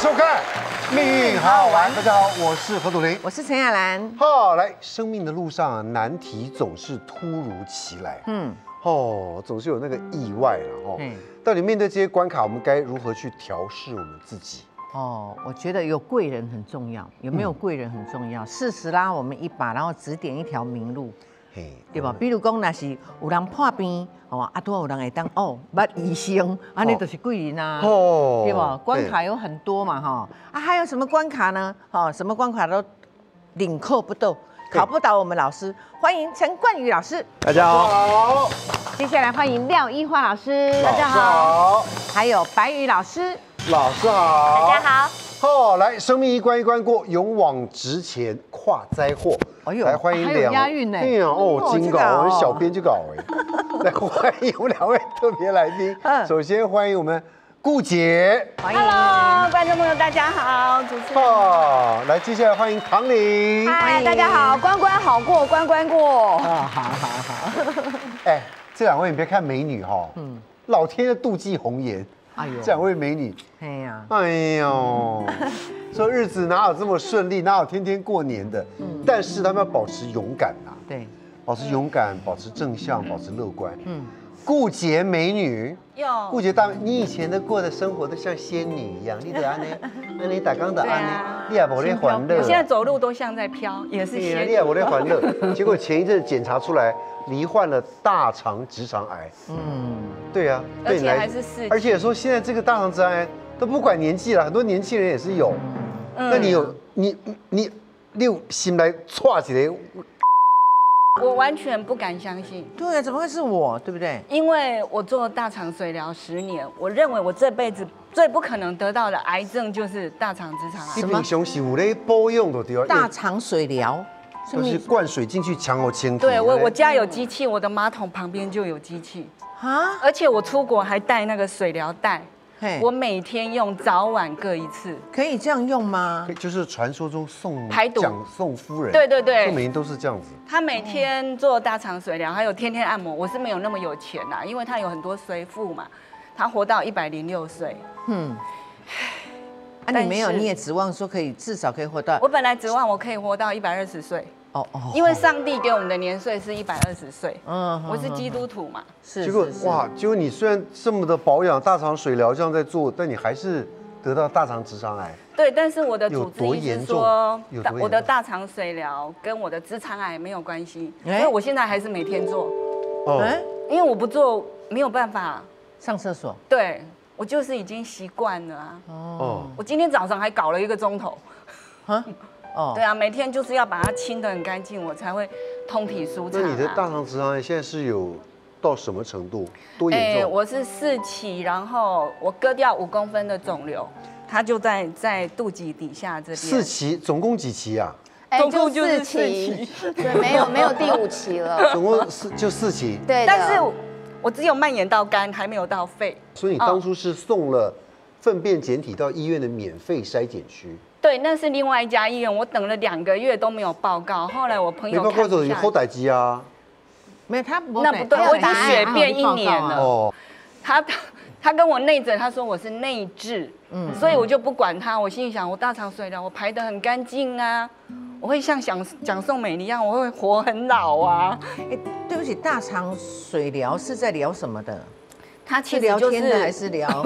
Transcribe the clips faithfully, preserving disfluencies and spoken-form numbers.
收看《命运好好玩》。大家好，我是何笃林， 我是陈雅兰。 好，来，生命的路上难题总是突如其来，嗯，哦，总是有那个意外了，哦，嗯，到底面对这些关卡，我们该如何去调试我们自己？ 哦，我觉得有贵人很重要，有没有贵人很重要，适时拉我们一把，然后指点一条明路。对吧？比如讲，若是有人破病，哦，啊，拄有人会当哦，捌医生，安尼就是贵人啊，哦，对吧？关卡有很多嘛，哈，啊，还有什么关卡呢？哦，什么关卡都领扣不到，考不倒我们老师。欢迎陈冠宇老师， 大家好。 接下来欢迎廖一花老师， 大家好。 还有白宇老师， 老师好。 大家好。 好，来，生命一关一关过，勇往直前，跨灾祸。 哎呦， 来欢迎两， 押韵呢。 对呀，哦，金稿，我是小编就搞哎。来欢迎我们两位特别来宾。首先欢迎我们顾姐， 欢迎。Hello， 观众朋友大家好，主持人。 好，来接下来欢迎唐玲。 嗨，大家好，关关好过，关关过。 啊，好好好。哎，这两位你别看美女哈，嗯，老天的妒忌红颜。哎呦，这两位美女，哎呀，哎呦，说日子哪有这么顺利，哪有天天过年的？嗯，但是他们要保持勇敢呐，对，保持勇敢，保持正向，保持乐观。嗯，顾姐美女，有顾姐大，你以前的过的生活都像仙女一样，你得安呢，安呢打刚的安呢，你也无在欢乐。 我现在走路都像在飘，也是仙女。 你也无在欢乐，结果前一阵检查出来。罹患了大肠直肠癌，嗯，对啊， 而且还是四期， 而且说现在这个大肠直肠癌都不管年纪了，很多年轻人也是有。嗯，那你有你你你有心来歘起来？ 我完全不敢相信。 对啊，怎么会是我？对不对？ 因为我做大肠水疗十年，我认为我这辈子最不可能得到的癌症就是大肠直肠癌。 你平常是有在保养的对吧？ 大肠水疗。 就是灌水进去强喉清体。 对我，我家有机器，我的马桶旁边就有机器啊！而且我出国还带那个水疗袋，我每天用，早晚各一次。 可以这样用吗？ 就是传说中宋排毒蒋宋夫人， 对对对， 宋美龄都是这样子。 他每天做大肠水疗，还有天天按摩。我是没有那么有钱呐，因为他有很多随父嘛，他活到一百零六岁。嗯。 啊，你没有，你也指望说可以至少可以活到？ 我本来指望我可以活到一百二十岁。哦哦，因为上帝给我们的年岁是一百二十岁。嗯，我是基督徒嘛。 是。 结果哇，结果你虽然这么的保养大肠水疗这样在做，但你还是得到大肠直肠癌。 对，但是我的主治医师说，我的大肠水疗跟我的直肠癌没有关系，所以我现在还是每天做。哦。因为我不做没有办法上厕所。 对。我就是已经习惯了啊！哦，我今天早上还搞了一个钟头，啊，哦，对啊，每天就是要把它清得很干净，我才会通体舒畅。 那你的大肠直肠癌现在是有到什么程度？多严重？ 我是四期，然后我割掉五公分的肿瘤，它就在在肚脐底下这边。 四期，总共几期啊？ 总共就是四期， 对，没有没有第五期了。 总共四就四期。 对， 但是。我只有蔓延到肝，还没有到肺。 所以你当初是送了粪便检体到医院的免费筛检区。 对，那是另外一家医院，我等了两个月都没有报告。后来我朋友看不下去，没报告有后代机啊。 没有他， 那不对，我已经血便一年了。哦，他他跟我内诊，他说我是内痔，嗯，所以我就不管他。我心里想，我大肠水疗我排得很干净啊。我会像蒋蒋宋美龄一样，我会活很老啊！ 哎，对不起，大肠水疗是在聊什么的？ 他其实聊就是天的还是聊？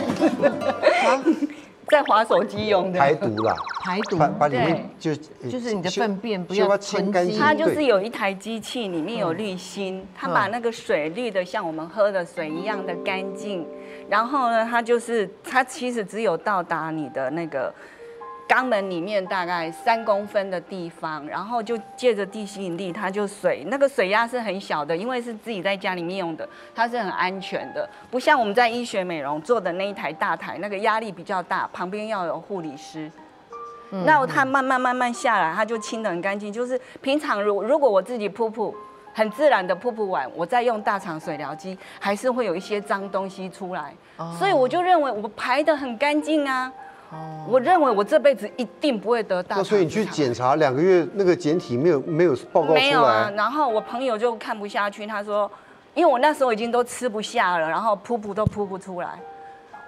在滑手机用的排毒啦， 排毒， 把把里面就就是你的粪便不要清干净。 它就是有一台机器，里面有滤芯，它把那个水滤的像我们喝的水一样的干净。然后呢，它就是它其实只有到达你的那个。肛门里面大概三公分的地方，然后就借着地心引力，它就水那个水压是很小的，因为是自己在家里面用的，它是很安全的，不像我们在医学美容做的那一台大台，那个压力比较大，旁边要有护理师。嗯、那它慢慢慢慢下来，它就清得很干净。就是平常如如果我自己噗噗，很自然的噗噗完，我再用大肠水疗机，还是会有一些脏东西出来。哦、所以我就认为我排得很干净啊。哦，我认为我这辈子一定不会得大肠直肠癌。 那所以你去检查两个月，那个检体没有没有报告出来？ 没有啊。然后我朋友就看不下去，他说，因为我那时候已经都吃不下了，然后噗噗都噗不出来，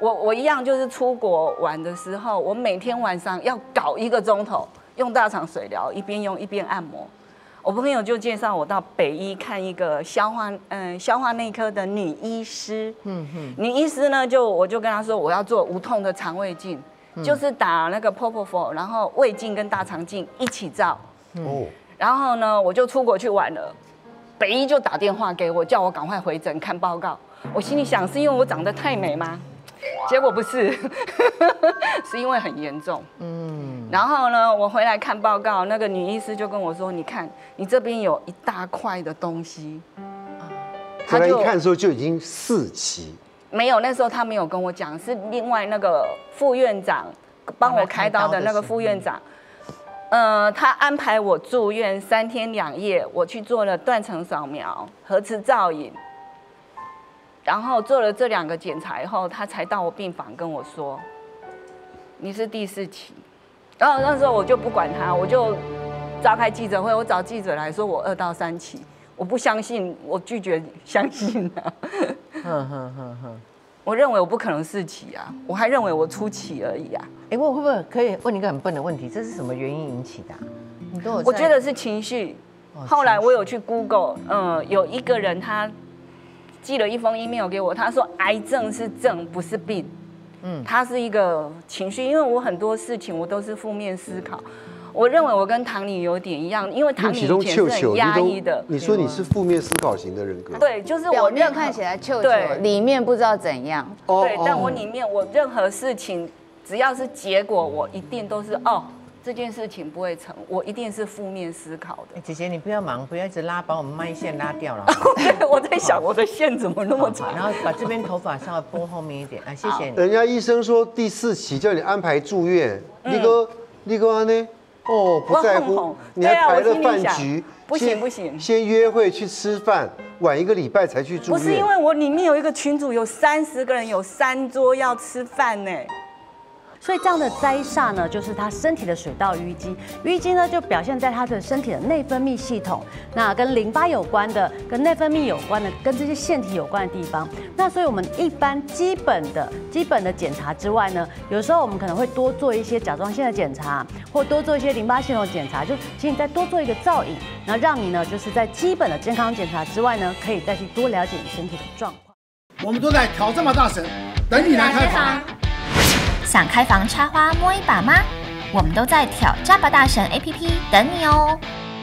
我我一样就是出国玩的时候，我每天晚上要搞一个钟头，用大肠水疗，一边用一边按摩。我朋友就介绍我到北医看一个消化嗯消化内科的女医师，嗯嗯，女医师呢就我就跟她说我要做无痛的肠胃镜，嗯、就是打那个 propofol， 然后胃镜跟大肠镜一起照。哦，然后呢我就出国去玩了，北医就打电话给我，叫我赶快回诊看报告。我心里想是因为我长得太美吗？结果不是，是因为很严重。嗯，然后呢，我回来看报告，那个女医师就跟我说：“你看，你这边有一大块的东西。” 回来一看的时候就已经四期。 没有，那时候他没有跟我讲，是另外那个副院长帮我开刀的那个副院长，呃，他安排我住院三天两夜，我去做了断层扫描、核磁造影。然后做了这两个检查以后，他才到我病房跟我说：“你是第四期。”然后那时候我就不管他，我就召开记者会，我找记者来说我二到三期，我不相信，我拒绝相信啊。哼哼哼哼，我认为我不可能四期啊，我还认为我初期而已啊。 哎，我会不会可以问你一个很笨的问题？这是什么原因引起的、啊？你跟我， 我觉得是情绪。后来我有去 Google， 嗯，有一个人他寄了一封 email 给我，他说癌症是症，不是病。嗯，它是一个情绪，因为我很多事情我都是负面思考。我认为我跟唐妮有点一样，因为唐妮以前是很压抑的。 你说你是负面思考型的人格？ 对，就是我表面看起来臭臭，里面不知道怎样。 对，但我里面我任何事情只要是结果，我一定都是哦。这件事情不会成，我一定是负面思考的。 欸、姐姐，你不要忙，不要一直拉，把我们麦线拉掉了。 对，我在想我的线怎么那么长， 然后把这边头发稍微拨后面一点。啊，谢谢你。 人家医生说第四期叫你安排住院，你哥你哥呢？哦，不在乎，你还排了饭局， 不行不行， 先约会去吃饭，晚一个礼拜才去住院。 不是因为我里面有一个群组，有三十个人，有三桌要吃饭呢。 所以这样的灾煞呢，就是他身体的水道淤积，淤积呢就表现在他的身体的内分泌系统，那跟淋巴有关的、跟内分泌有关的、跟这些腺体有关的地方。那所以我们一般基本的、基本的检查之外呢，有时候我们可能会多做一些甲状腺的检查，或多做一些淋巴系统检查，就请你再多做一个造影，然后让你呢就是在基本的健康检查之外呢，可以再去多了解你身体的状况。 我们都在挑战吧大神，等你来开房。 想开房插花摸一把吗？我们都在挑战吧大神 A P P 等你哦。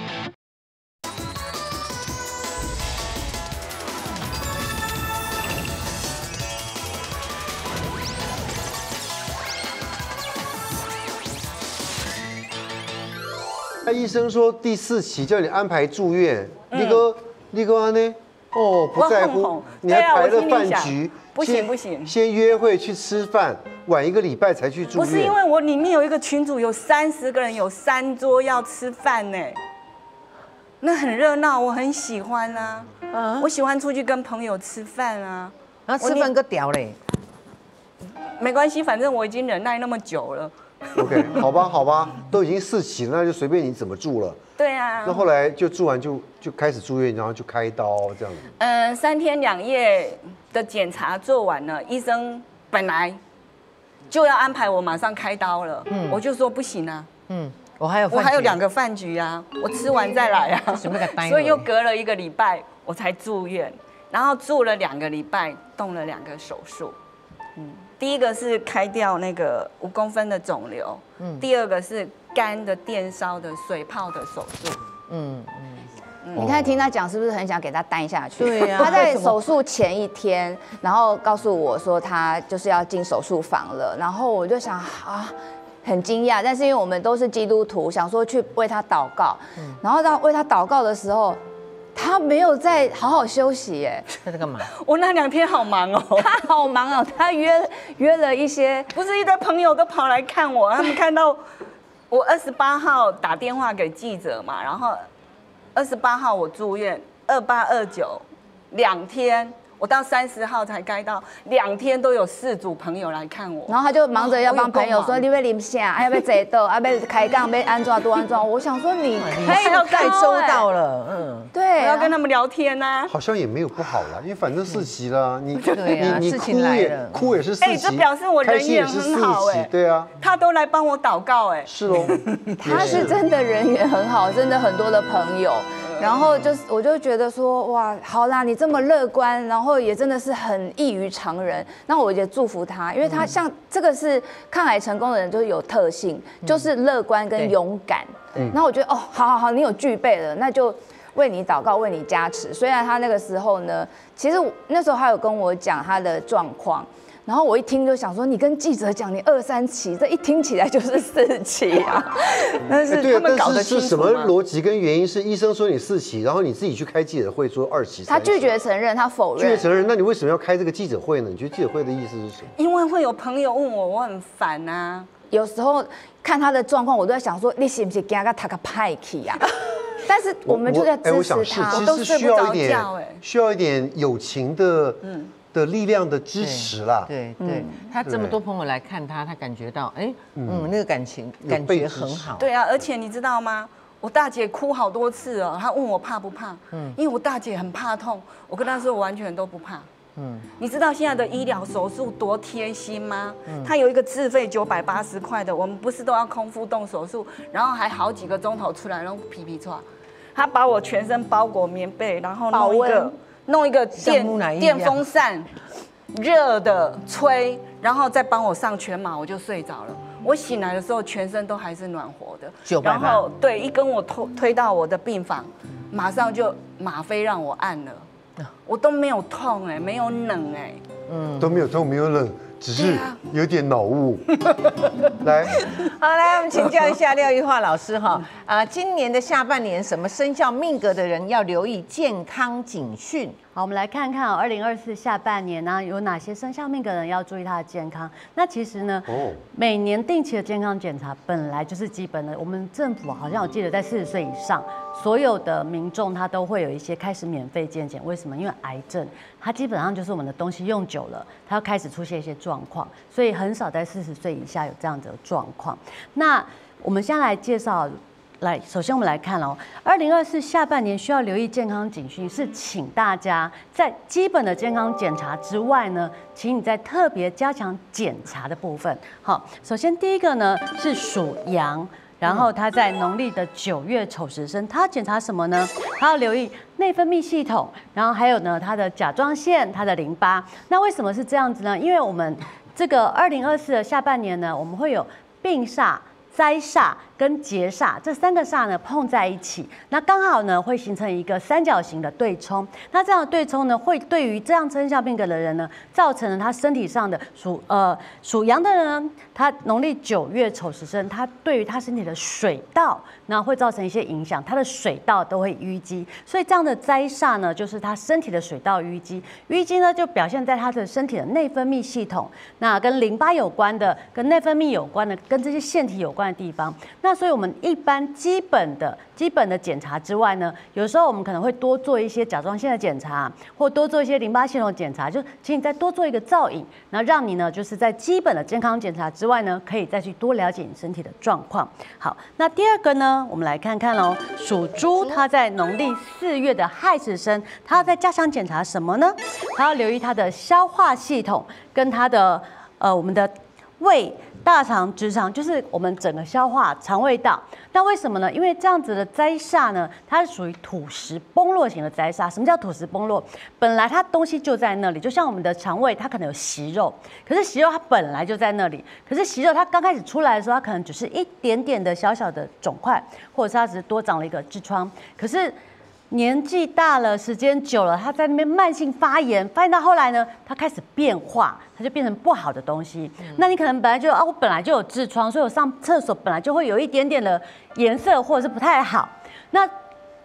医生说第四期叫你安排住院，你哥你哥呢？哦，不在乎，你还排了饭局。 不行不行， 先约会去吃饭，晚一个礼拜才去住院。 不是因为我里面有一个群组，有三十个人，有三桌要吃饭呢，那很热闹，我很喜欢啊。嗯，我喜欢出去跟朋友吃饭啊。 然后吃饭个屌嘞， 没关系，反正我已经忍耐那么久了。 OK， 好吧好吧，都已经四期了，那就随便你怎么住了。 对啊。 那后来就住完就就开始住院，然后就开刀这样子。 嗯，三天两夜的检查做完了，医生本来就要安排我马上开刀了，嗯，我就说不行啊， 嗯，我还有我还有两个饭局啊，我吃完再来啊，所以又隔了一个礼拜我才住院，然后住了两个礼拜，动了两个手术，嗯，第一个是开掉那个五公分的肿瘤，嗯，第二个是肝的电烧的水泡的手术，嗯嗯。你看，听他讲是不是很想给他担下去？ 对呀。 他在手术前一天，然后告诉我说他就是要进手术房了，然后我就想啊，很惊讶。但是因为我们都是基督徒，想说去为他祷告。嗯。然后当为他祷告的时候，他没有在好好休息耶。 他在干嘛？ 我那两天好忙哦。 他好忙哦，他约约了一些， 不是一堆朋友都跑来看我，他们看到我二十八号打电话给记者嘛，然后。二十八号我住院，二八二九两天我到三十号才该到，两天都有四组朋友来看我， 然后他就忙着要帮朋友说你要啉啥，要不要坐倒，啊要开杠，要安怎多安怎。我想说你可以要太周到了，嗯， 对， 我要跟他们聊天呐。 好像也没有不好啦，因为反正四期了，你你你哭也哭也是四期， 哎，这表示我人缘很好哎， 对啊， 他都来帮我祷告哎， 是哦， 他是真的人缘很好，真的很多的朋友。然后就是，我就觉得说，哇，好啦，你这么乐观，然后也真的是很异于常人。那我也祝福他，因为他像这个是抗癌成功的人，就是有特性，就是乐观跟勇敢。然后我觉得，哦，好好好，你有具备了，那就为你祷告，为你加持。虽然他那个时候呢，其实那时候他有跟我讲他的状况。然后我一听就想说，你跟记者讲你二三期，这一听起来就是四期啊。 但是他们搞得清楚吗？是什么逻辑跟原因？是医生说你四期，然后你自己去开记者会说二期。 他拒绝承认，他否认。 拒绝承认，那你为什么要开这个记者会呢？你觉得记者会的意思是什么？ 因为会有朋友问我，我很烦啊。 有时候看他的状况，我都在想说，你是不是给他他个派气呀？但是我们就在支持他， 我都睡不着觉。哎，需要一点友情的，嗯。的力量的支持啦， 对对，他这么多朋友来看他，他感觉到，哎，嗯，那个感情感觉很好。 对啊，而且你知道吗？我大姐哭好多次哦，她问我怕不怕，嗯，因为我大姐很怕痛，我跟她说我完全都不怕。嗯，你知道现在的医疗手术多贴心吗？她有一个自费九百八十块的，我们不是都要空腹动手术，然后还好几个钟头出来，然后皮皮唰，她把我全身包裹棉被，然后弄一个。弄一个电电风扇，热的吹，然后再帮我上全麻，我就睡着了。我醒来的时候，全身都还是暖和的。然后对，一跟我推推到我的病房，马上就吗啡让我按了，我都没有痛哎，没有冷哎， 嗯，都没有痛，没有冷。只是有点脑雾。来， 好，来我们请教一下廖玉化老师哈，啊，今年的下半年什么生肖命格的人要留意健康警讯？ 好，我们来看看二零二四下半年呢，有哪些生肖命格的人要注意他的健康？那其实呢，哦，每年定期的健康检查本来就是基本的。我们政府好像我记得在四十岁以上，所有的民众他都会有一些开始免费健检。为什么？因为癌症它基本上就是我们的东西用久了，它要开始出现一些状况，所以很少在四十岁以下有这样子的状况。那我们先来介绍。来，首先我们来看哦，二零二四下半年需要留意健康警讯，是请大家在基本的健康检查之外呢，请你在特别加强检查的部分。好，首先第一个呢是属羊，然后他在农历的九月丑时生，他要检查什么呢？他要留意内分泌系统，然后还有呢他的甲状腺、他的淋巴。那为什么是这样子呢？因为我们这个二零二四的下半年呢，我们会有病煞、灾煞跟劫煞这三个煞呢碰在一起，那刚好呢会形成一个三角形的对冲。那这样的对冲呢，会对于这样生肖命格的人呢，造成了他身体上的属呃属羊的人呢，他农历九月丑时生，他对于他身体的水道，那会造成一些影响，他的水道都会淤积。所以这样的灾煞呢，就是他身体的水道淤积。淤积呢，就表现在他的身体的内分泌系统，那跟淋巴有关的、跟内分泌有关的、跟这些腺体有关的地方。那所以我们一般基本的基本的检查之外呢，有时候我们可能会多做一些甲状腺的检查，或多做一些淋巴系统的检查，就请你再多做一个造影，然后让你呢就是在基本的健康检查之外呢，可以再去多了解你身体的状况。好，那第二个呢，我们来看看喽，属猪，它在农历四月的亥时生，它要在加强检查什么呢？它要留意它的消化系统跟它的呃我们的胃。大肠、直肠就是我们整个消化肠胃道。那为什么呢？因为这样子的灾煞呢，它是属于土石崩落型的灾煞。什么叫土石崩落？本来它东西就在那里，就像我们的肠胃，它可能有息肉，可是息肉它本来就在那里。可是息肉它刚开始出来的时候，它可能只是一点点的小小的肿块，或者是它只是多长了一个痔疮。可是年纪大了，时间久了，它在那边慢性发炎，发炎到后来呢，它开始变化，它就变成不好的东西。嗯、那你可能本来就啊，我本来就有痔疮，所以我上厕所本来就会有一点点的颜色，或者是不太好。那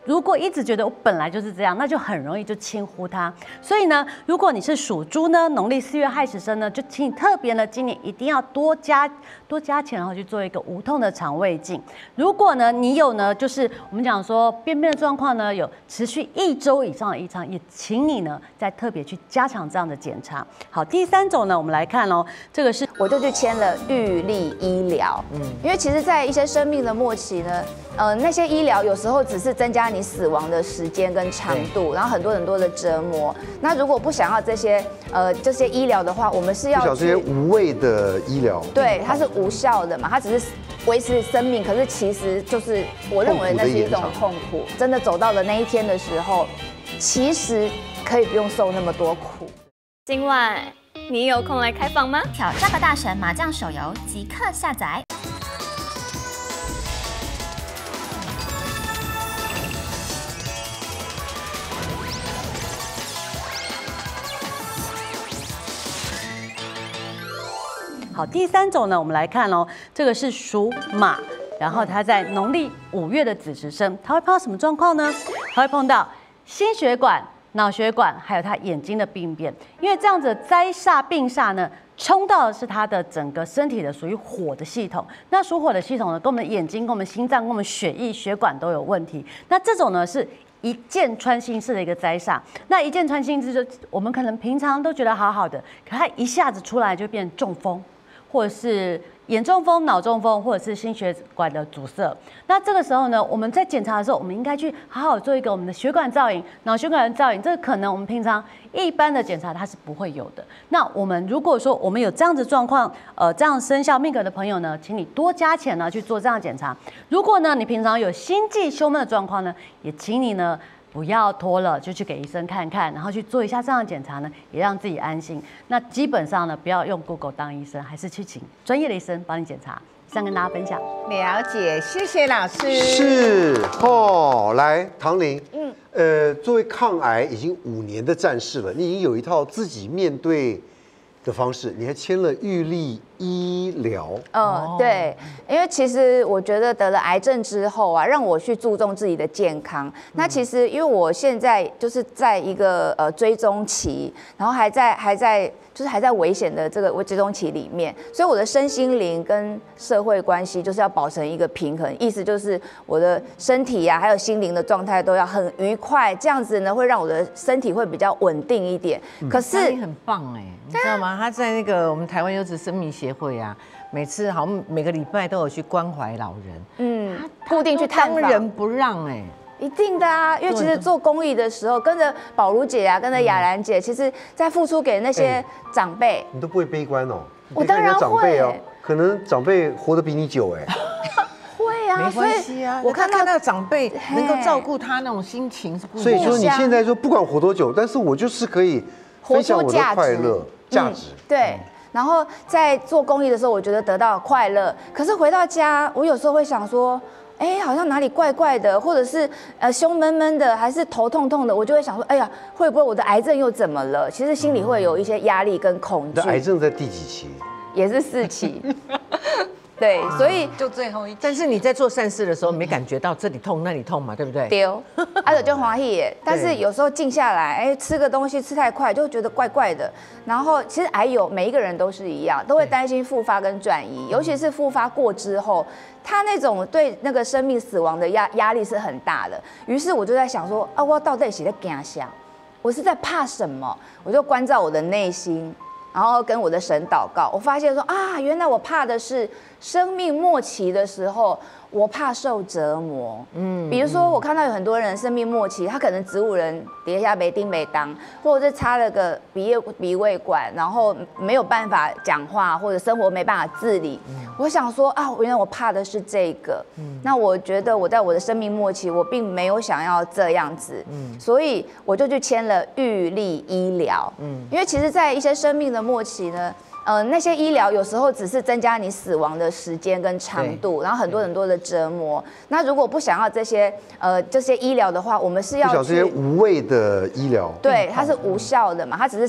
如果一直觉得我本来就是这样，那就很容易就轻忽它。所以呢，如果你是属猪呢，农历四月亥时生呢，就请你特别呢，今年一定要多加多加钱，然后去做一个无痛的肠胃镜。如果呢，你有呢，就是我们讲说便便的状况呢，有持续一周以上的异常，也请你呢再特别去加强这样的检查。好，第三种呢，我们来看哦，这个是我就去签了预立医疗，嗯，因为其实，在一些生命的末期呢，呃，那些医疗有时候只是增加你死亡的时间跟长度，然后很多很多的折磨。那如果不想要这些呃这些医疗的话，我们是要不想这些无谓的医疗， 对，它是无效的嘛，它只是维持生命，可是其实就是我认为那是一种痛苦。真的走到了那一天的时候，其实可以不用受那么多苦。 今晚你有空来开房吗？挑战吧大神麻将手游即刻下载。 好，第三种呢，我们来看哦，这个是属马，然后它在农历五月的子时生，它会碰到什么状况呢？它会碰到心血管、脑血管，还有他眼睛的病变。因为这样子的灾煞病煞呢，冲到的是他的整个身体的属于火的系统。那属火的系统呢，跟我们的眼睛、跟我们心脏、跟我们血液、血管都有问题。那这种呢是一箭穿心式的一个灾煞。那一箭穿心式就我们可能平常都觉得好好的，可它一下子出来就变中风。或者是眼中风、脑中风，或者是心血管的阻塞。那这个时候呢，我们在检查的时候，我们应该去好好做一个我们的血管造影、脑血管的造影。这个可能我们平常一般的检查它是不会有的。那我们如果说我们有这样子状况，呃，这样生肖命格的朋友呢，请你多加钱呢去做这样的检查。如果呢你平常有心悸胸闷的状况呢，也请你呢。不要拖了，就去给医生看看，然后去做一下这样的检查呢，也让自己安心。那基本上呢，不要用 Google 当医生，还是去请专业的医生帮你检查。以上跟大家分享。 了解，谢谢老师。 是哦，来，唐玲，嗯，呃，作为抗癌已经五年的战士了，你已经有一套自己面对的方式，你还签了预立医疗。 嗯，对，因为其实我觉得得了癌症之后啊，让我去注重自己的健康。那其实因为我现在就是在一个呃追踪期，然后还在还在就是还在危险的这个追踪期里面，所以我的身心灵跟社会关系就是要保持一个平衡，意思就是我的身体呀、啊，还有心灵的状态都要很愉快，这样子呢会让我的身体会比较稳定一点。嗯、可是你很棒哎，你知道吗？他在那个我们台湾优质生命协会啊，每次好像每个礼拜都有去关怀老人，嗯， 固定去探访， 当仁不让哎。 一定的啊，因为其实做公益的时候，跟着宝如姐啊，跟着雅兰姐，其实在付出给那些长辈、欸， 你都不会悲观哦。 我当然会哦， 可能长辈活得比你久哎。 会啊， 没关系啊。我看到那个长辈能够照顾他那种心情是不一样。 所以说你现在说不管活多久，但是我就是可以分享我的快乐、价值。 嗯、对。然后在做公益的时候，我觉得得到快乐。可是回到家，我有时候会想说。哎，好像哪里怪怪的，或者是呃胸闷闷的，还是头痛痛的，我就会想说，哎呀，会不会我的癌症又怎么了？其实心里会有一些压力跟恐惧。 你的癌症在第几期？ 也是四期。对，所以就最后一期。 但是你在做善事的时候，没感觉到这里痛那里痛嘛，对不对？ 丢，而且就欢喜耶。但是有时候静下来，哎，吃个东西吃太快，就觉得怪怪的。然后其实癌友每一个人都是一样，都会担心复发跟转移，尤其是复发过之后，他那种对那个生命死亡的压压力是很大的。于是我就在想说，啊，我到底是在惊啥？我是在怕什么？我就关照我的内心。然后跟我的神祷告，我发现说啊，原来我怕的是生命末期的时候，我怕受折磨。嗯，比如说我看到有很多人生命末期，他可能植物人底下没钉没当，或者是插了个鼻叶鼻胃管，然后没有办法讲话，或者生活没办法自理。嗯、我想说啊，原来我怕的是这个。嗯、那我觉得我在我的生命末期，我并没有想要这样子。嗯，所以我就去签了预立医疗。嗯，因为其实，在一些生命的末期呢。呃，那些医疗有时候只是增加你死亡的时间跟长度，然后很多很多的折磨。那如果不想要这些呃这些医疗的话，我们是要不想这些无谓的医疗， 对，它是无效的嘛，它只是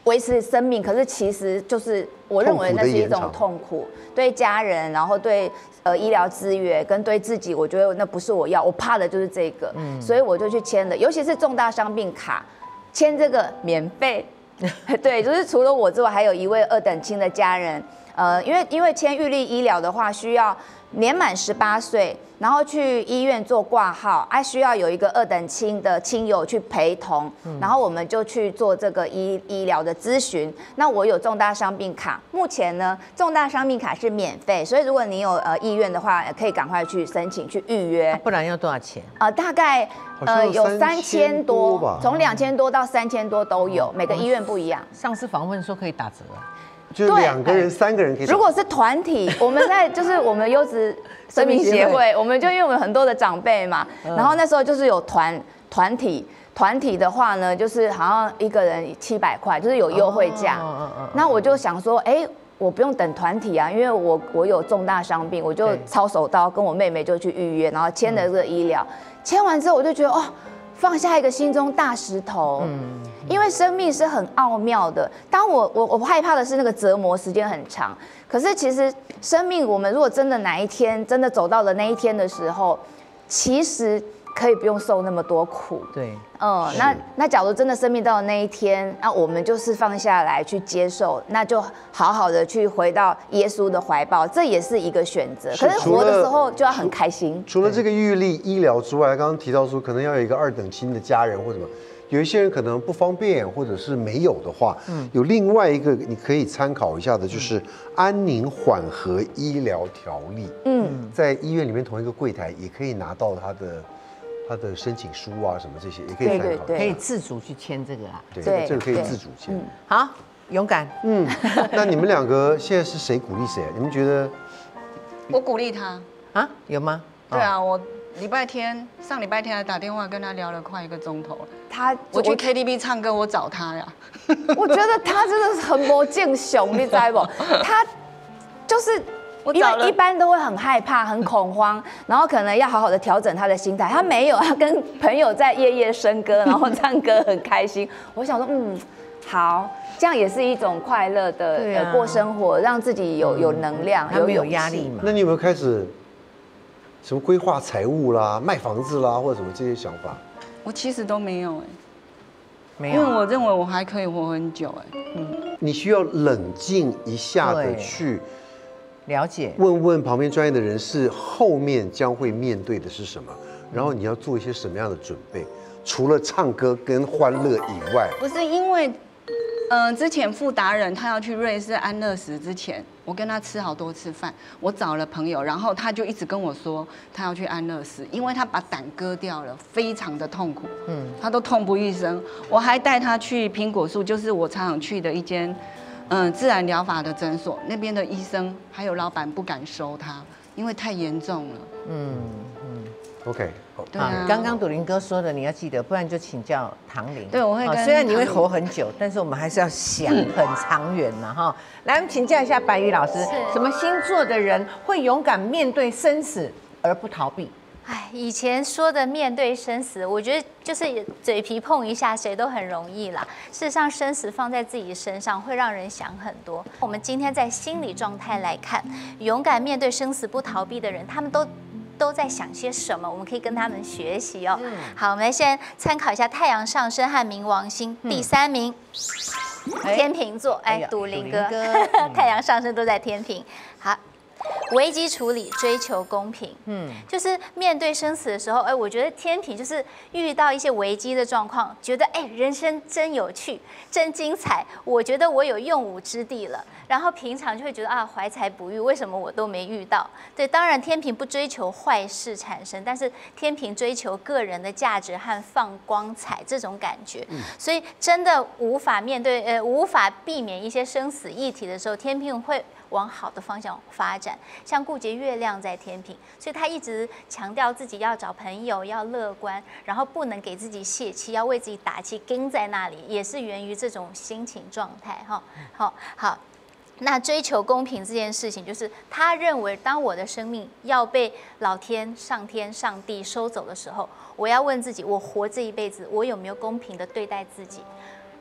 维持生命，可是其实就是我认为那是一种痛苦，对家人，然后对呃医疗资源跟对自己，我觉得那不是我要，我怕的就是这个，嗯、所以我就去签了，尤其是重大伤病卡，签这个免费，对，就是除了我之外，还有一位二等亲的家人，呃，因为因为签预立医疗的话，需要年满十八岁。然后去医院做挂号，还、啊、需要有一个二等亲的亲友去陪同，嗯、然后我们就去做这个医医疗的咨询。那我有重大伤病卡，目前呢，重大伤病卡是免费，所以如果你有呃意愿的话，可以赶快去申请去预约。 啊、不然要多少钱？ 呃，大概呃有三千多，从两千多到三千多都有，每个医院不一样。 上次访问说可以打折啊。 就是两个人、三个人可以。 如果是团体，我们在就是我们优质生命协会，我们就因为我们很多的长辈嘛，然后那时候就是有团团体，团体的话呢，就是好像一个人七百块，就是有优惠价。那我就想说，哎，我不用等团体啊，因为我我有重大伤病，我就抄手刀跟我妹妹就去预约，然后签了这个医疗，签完之后我就觉得哦。放下一个心中大石头，嗯，因为生命是很奥妙的。当我我我害怕的是那个折磨时间很长，可是其实生命，我们如果真的哪一天真的走到了那一天的时候，其实可以不用受那么多苦。 对， 嗯，那那假如真的生命到了那一天，那我们就是放下来去接受，那就好好的去回到耶稣的怀抱，这也是一个选择。可是活的时候就要很开心。 除了这个预立医疗之外，刚刚提到说可能要有一个二等亲的家人或什么，有一些人可能不方便或者是没有的话，嗯，有另外一个你可以参考一下的，就是安宁缓和医疗条例。嗯，在医院里面同一个柜台也可以拿到它的。他的申请书啊，什么这些也可以参考， 对对对， 可以自主去签这个啊。 对，这个可以自主签。 嗯、好，勇敢。 嗯，那你们两个现在是谁鼓励谁啊？你们觉得？ 我鼓励他啊？有吗？ 对啊，我礼拜天上礼拜天还打电话跟他聊了快一个钟头了。 他我去 K T V 唱歌，我找他呀。 我觉得他真的是很没敬雄，你知道不？他就是。因为一般都会很害怕、很恐慌，然后可能要好好的调整他的心态。他没有，他跟朋友在夜夜笙歌，然后唱歌很开心。我想说，嗯，好，这样也是一种快乐的、啊、过生活，让自己有有能量， 有有压力嘛。 那你有没有开始什么规划财务啦、卖房子啦，或者什么这些想法？ 我其实都没有哎、欸， 没有， 因为我认为我还可以活很久哎、欸。 嗯，你需要冷静一下的去。 了解， 问问旁边专业的人士，后面将会面对的是什么，然后你要做一些什么样的准备？除了唱歌跟欢乐以外， 不是因为，嗯、呃，之前傅达人他要去瑞士安乐死之前，我跟他吃好多次饭，我找了朋友，然后他就一直跟我说他要去安乐死，因为他把胆割掉了，非常的痛苦，嗯，他都痛不欲生。我还带他去苹果树，就是我常常去的一间。嗯，自然疗法的诊所那边的医生还有老板不敢收他，因为太严重了。嗯嗯 ，OK， 好。 对啊，刚刚笃林哥说的你要记得，不然就请教唐玲。 对，我会跟。 虽然你会活很久，但是我们还是要想很长远嘛，哈。来，我们请教一下白宇老师，什么星座的人会勇敢面对生死而不逃避？ 哎，以前说的面对生死，我觉得就是嘴皮碰一下，谁都很容易啦。事实上，生死放在自己身上，会让人想很多。我们今天在心理状态来看，勇敢面对生死不逃避的人，他们都都在想些什么？我们可以跟他们学习哦。嗯、好，我们先参考一下太阳上升和冥王星，嗯、第三名。天秤座，哎，笃林哥，太阳上升都在天秤。好。危机处理，追求公平，嗯，就是面对生死的时候，哎，我觉得天秤就是遇到一些危机的状况，觉得哎，人生真有趣，真精彩，我觉得我有用武之地了。然后平常就会觉得啊，怀才不遇，为什么我都没遇到？对，当然天秤不追求坏事产生，但是天秤追求个人的价值和放光彩这种感觉，嗯、所以真的无法面对，呃，无法避免一些生死议题的时候，天秤会往好的方向发展。像顾杰月亮在天秤，所以他一直强调自己要找朋友，要乐观，然后不能给自己泄气，要为自己打气，盯在那里，也是源于这种心情状态。哈，好，好。那追求公平这件事情，就是他认为，当我的生命要被老天、上天、上帝收走的时候，我要问自己：我活这一辈子，我有没有公平的对待自己？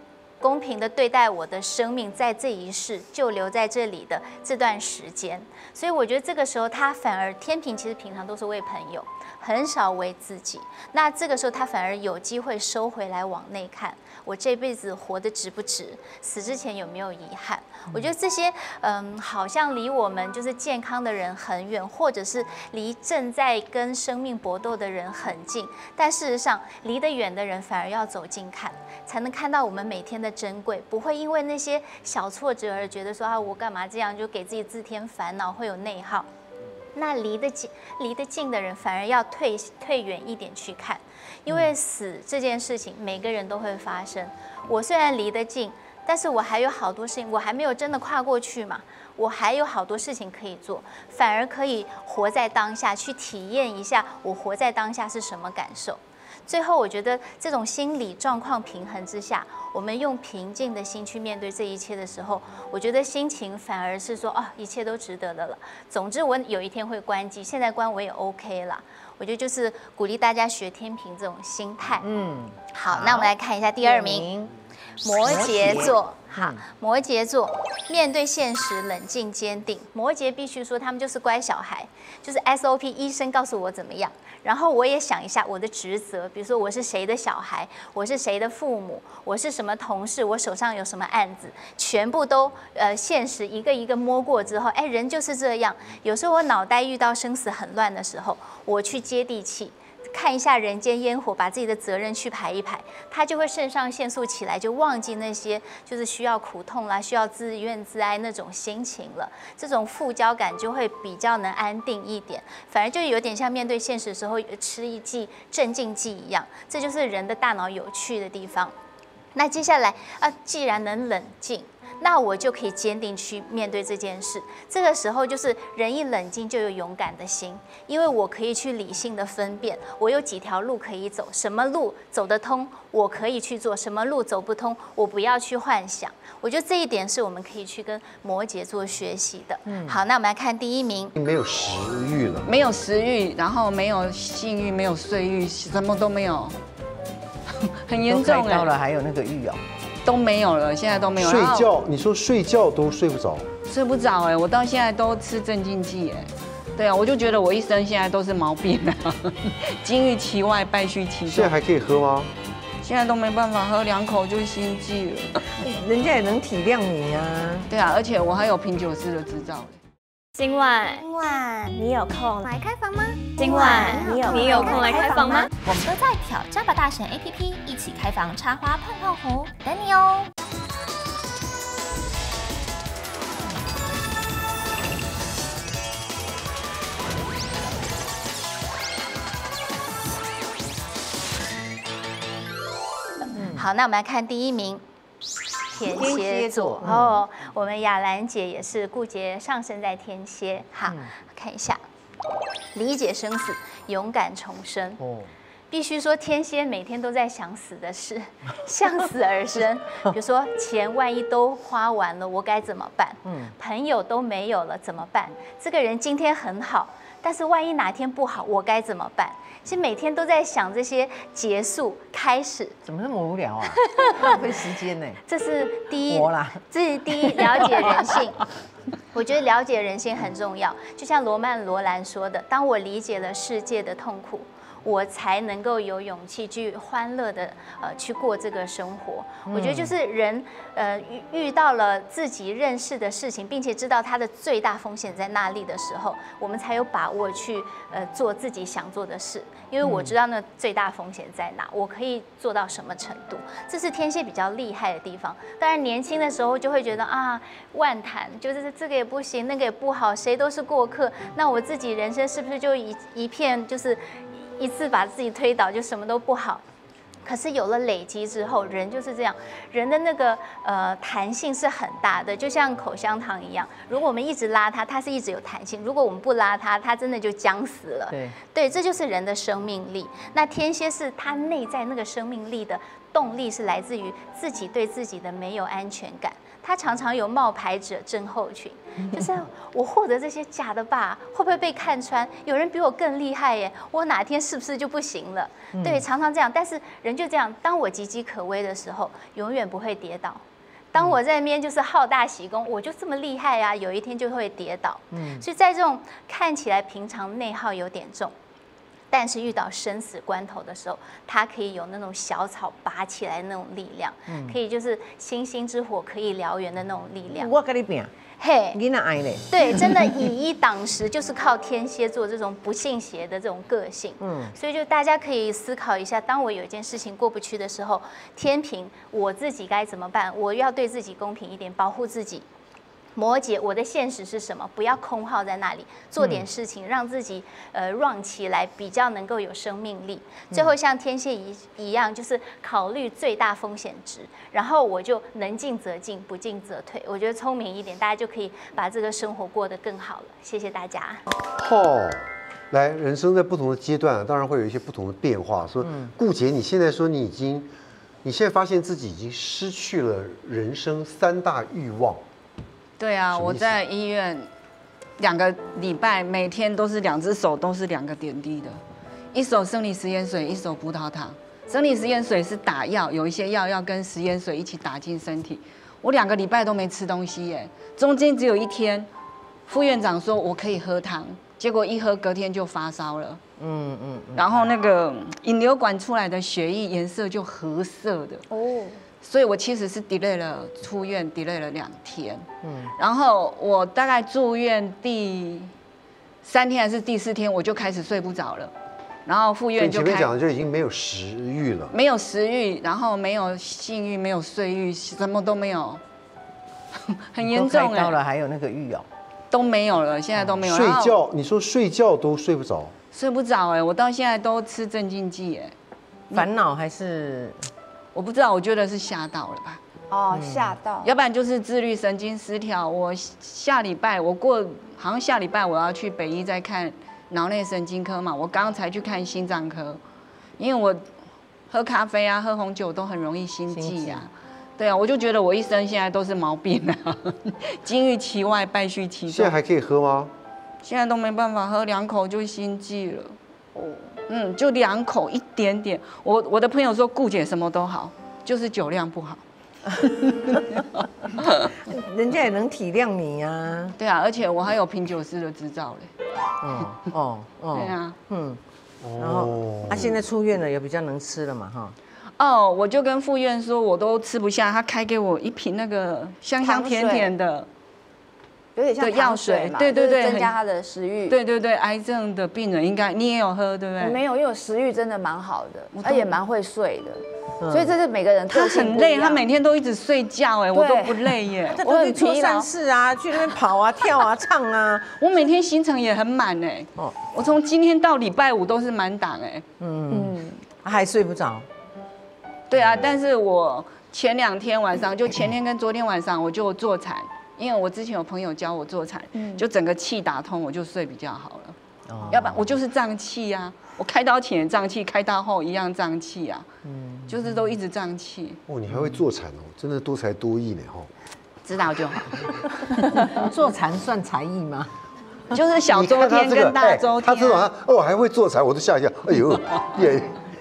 公平的对待我的生命，在这一世就留在这里的这段时间。所以我觉得这个时候他反而天平其实平常都是为朋友，很少为自己。那这个时候他反而有机会收回来往内看，我这辈子活得值不值？死之前有没有遗憾？我觉得这些嗯，好像离我们就是健康的人很远，或者是离正在跟生命搏斗的人很近，但事实上离得远的人反而要走近看，才能看到我们每天的珍贵，不会因为那些小挫折而觉得说啊，我干嘛这样，就给自己自添烦恼，会有内耗。那离得近离得近的人反而要退退远一点去看，因为死这件事情每个人都会发生。我虽然离得近，但是我还有好多事情，我还没有真的跨过去嘛，我还有好多事情可以做，反而可以活在当下，去体验一下我活在当下是什么感受。最后，我觉得这种心理状况平衡之下，我们用平静的心去面对这一切的时候，我觉得心情反而是说，哦，一切都值得的了。总之，我有一天会关机，现在关我也 OK 啦。我觉得就是鼓励大家学天平这种心态。嗯，好，那我们来看一下第二名，摩羯座。好，摩羯座面对现实冷静坚定。摩羯必须说他们就是乖小孩，就是 S O P， 医生告诉我怎么样，然后我也想一下我的职责，比如说我是谁的小孩，我是谁的父母，我是什么同事，我手上有什么案子，全部都呃现实一个一个摸过之后，哎，人就是这样。有时候我脑袋遇到生死很乱的时候，我去接地气。看一下人间烟火，把自己的责任去排一排，他就会肾上腺素起来，就忘记那些就是需要苦痛啦、需要自怨自哀那种心情了。这种副交感就会比较能安定一点，反而就有点像面对现实的时候吃一剂镇静剂一样。这就是人的大脑有趣的地方。那接下来啊，既然能冷静，那我就可以坚定去面对这件事。这个时候就是人一冷静就有勇敢的心，因为我可以去理性的分辨，我有几条路可以走，什么路走得通我可以去做，什么路走不通我不要去幻想。我觉得这一点是我们可以去跟摩羯座学习的。嗯，好，那我们来看第一名， 没有食欲了， 没有食欲，然后没有性欲，没有睡欲，什么都没有，很严重哎。 到了还有那个欲哦。 都没有了，现在都没有了。 睡觉，你说睡觉都睡不着， 睡不着哎，我到现在都吃镇静剂哎。对啊，我就觉得我一生现在都是毛病啊，金玉其外，败絮其中。 现在还可以喝吗？ 现在都没办法喝，两口就心悸了。 人家也能体谅你啊。 对啊，而且我还有品酒师的执照。 今晚， 今晚你有空来开房吗？ 今晚你有你有空来开房吗？ 我们都在挑战吧大神 A P P 一起开房插花碰碰胡，等你哦。 好，那我们来看第一名。天蝎座哦，我们雅兰姐也是顾节上升在天蝎。好，看一下，理解生死，勇敢重生。哦，必须说天蝎每天都在想死的事，向死而生。比如说钱万一都花完了，我该怎么办？嗯，朋友都没有了怎么办？这个人今天很好，但是万一哪天不好，我该怎么办？其实每天都在想这些结束、开始， 怎么那么无聊啊？浪费时间呢。 这是第一，这是第一，了解人性。我觉得了解人性很重要，就像罗曼·罗兰说的：“当我理解了世界的痛苦，我才能够有勇气去欢乐的呃去过这个生活。”我觉得就是人呃遇遇到了自己认识的事情，并且知道它的最大风险在哪里的时候，我们才有把握去呃做自己想做的事。因为我知道那最大风险在哪，我可以做到什么程度，这是天蝎比较厉害的地方。当然年轻的时候就会觉得啊，万谈就是这个也不行，那个也不好，谁都是过客，那我自己人生是不是就一一片就是一次把自己推倒，就什么都不好？可是有了累积之后，人就是这样，人的那个呃弹性是很大的，就像口香糖一样。如果我们一直拉它，它是一直有弹性；如果我们不拉它，它真的就僵死了。对，对，这就是人的生命力。那天蝎是它内在那个生命力的动力，是来自于自己对自己的没有安全感。 他常常有冒牌者症候群，就是我获得这些假的吧，会不会被看穿？有人比我更厉害耶，我哪天是不是就不行了？嗯、对，常常这样。但是人就这样，当我岌岌可危的时候，永远不会跌倒。当我在那边就是好大喜功，我就这么厉害啊，有一天就会跌倒。嗯，所以在这种看起来平常内耗有点重，但是遇到生死关头的时候，它可以有那种小草拔起来的那种力量，嗯、可以就是星星之火可以燎原的那种力量。 我跟你拼。 嘿， 你那爱嘞？ 对，真的以一挡十，就是靠天蝎座这种不信邪的这种个性。嗯，所以就大家可以思考一下，当我有一件事情过不去的时候，天平我自己该怎么办？我要对自己公平一点，保护自己。摩羯，我的现实是什么？不要空耗在那里，做点事情，让自己呃 run 起来，比较能够有生命力。最后像天蝎一一样，就是考虑最大风险值，然后我就能进则进，不进则退。我觉得聪明一点，大家就可以把这个生活过得更好了。谢谢大家。 哦，来，人生在不同的阶段，当然会有一些不同的变化。说，顾姐，你现在说你已经，你现在发现自己已经失去了人生三大欲望。 对啊，我在医院两个礼拜，每天都是两只手都是两个点滴的，一手生理食盐水，一手葡萄糖。生理食盐水是打药，有一些药要跟食盐水一起打进身体。我两个礼拜都没吃东西耶，中间只有一天，副院长说我可以喝汤，结果一喝隔天就发烧了。嗯嗯，然后那个引流管出来的血液颜色就褐色的。哦。所以我其实是 delay 了出院 ，delay 了两天。嗯，然后我大概住院第三天还是第四天，我就开始睡不着了。然后副院就开， 前面讲的就已经没有食欲了， 没有食欲，然后没有性欲，没有睡欲，什么都没有，很严重哎。 到了还有那个欲哦， 都没有了，现在都没有。 睡觉，你说睡觉都睡不着， 睡不着哎，我到现在都吃镇静剂哎。 烦恼还是？ 我不知道，我觉得是吓到了吧？ 哦，吓到。 要不然就是自律神经失调。我下礼拜，我过好像下礼拜我要去北医再看脑内神经科嘛。我刚刚才去看心脏科，因为我喝咖啡啊、喝红酒都很容易心悸啊。对啊，我就觉得我一生现在都是毛病啊，金玉其外，败絮其中。 现在还可以喝吗？ 现在都没办法喝，两口就心悸了。哦。嗯，就两口一点点。我我的朋友说，顾姐什么都好，就是酒量不好。 人家也能体谅你啊。 对啊，而且我还有品酒师的执照嘞。 哦哦哦。对啊，嗯。然后他现在出院了，也比较能吃了嘛，哈。 哦，我就跟副院说，我都吃不下，他开给我一瓶那个香香甜甜的。 有点像药水嘛， 对对对， 增加他的食欲。 对对对，癌症的病人应该你也有喝，对不对？ 我没有，因为我食欲真的蛮好的，而且蛮会睡的，所以这是每个人他很累，他每天都一直睡觉，哎，我都不累耶。 我很做善事啊，去那边跑啊、跳啊、唱啊， 我每天行程也很满哎。哦，我从今天到礼拜五都是满档哎。 嗯嗯，还睡不着。 对啊，但是我前两天晚上，就前天跟昨天晚上我就坐禅。因为我之前有朋友教我坐禅，嗯、就整个气打通，我就睡比较好了。哦、要不然我就是胀气啊，我开刀前也胀气，开刀后一样胀气啊，嗯，就是都一直胀气。 哦，你还会坐禅哦，真的多才多艺呢哈。 知道就好。 坐禅算才艺吗？ 就是小周天跟大周天、啊他这种哦还会坐禅，我都吓一跳，哎呦耶。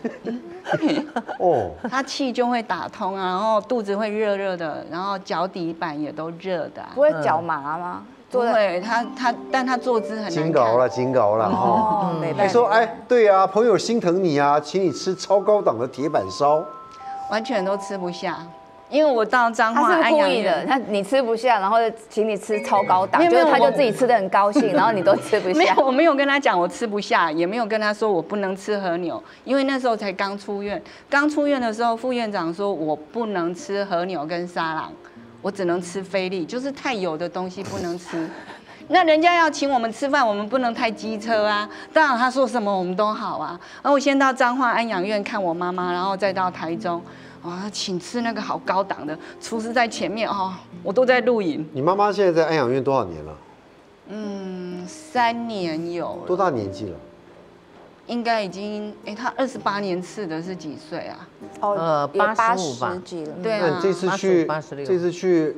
哦，他气就会打通啊，然后肚子会热热的，然后脚底板也都热的、啊， 不会脚麻吗？ 不会，他他，但他坐姿很难看。 惊搞了，惊搞了哦。你说哎，对啊，朋友心疼你啊，请你吃超高档的铁板烧， 完全都吃不下。因为我到彰化安阳院，他你吃不下，然后请你吃超高档，就是他就自己吃得很高兴，然后你都吃不下。 没有，我没有跟他讲我吃不下，也没有跟他说我不能吃和牛，因为那时候才刚出院。刚出院的时候，副院长说我不能吃和牛跟沙朗，我只能吃菲力，就是太油的东西不能吃。那人家要请我们吃饭，我们不能太机车啊。当然他说什么我们都好啊。然后我先到彰化安养院看我妈妈，然后再到台中。啊，请吃那个好高档的，厨师在前面哦，我都在录影。 你妈妈现在在安养院多少年了？ 嗯，三年有了。 多大年纪了？ 应该已经，哎，她二十八年次的是几岁啊？ 哦，呃，八十五吧。 几了。 对啊。 那你这次去，这次去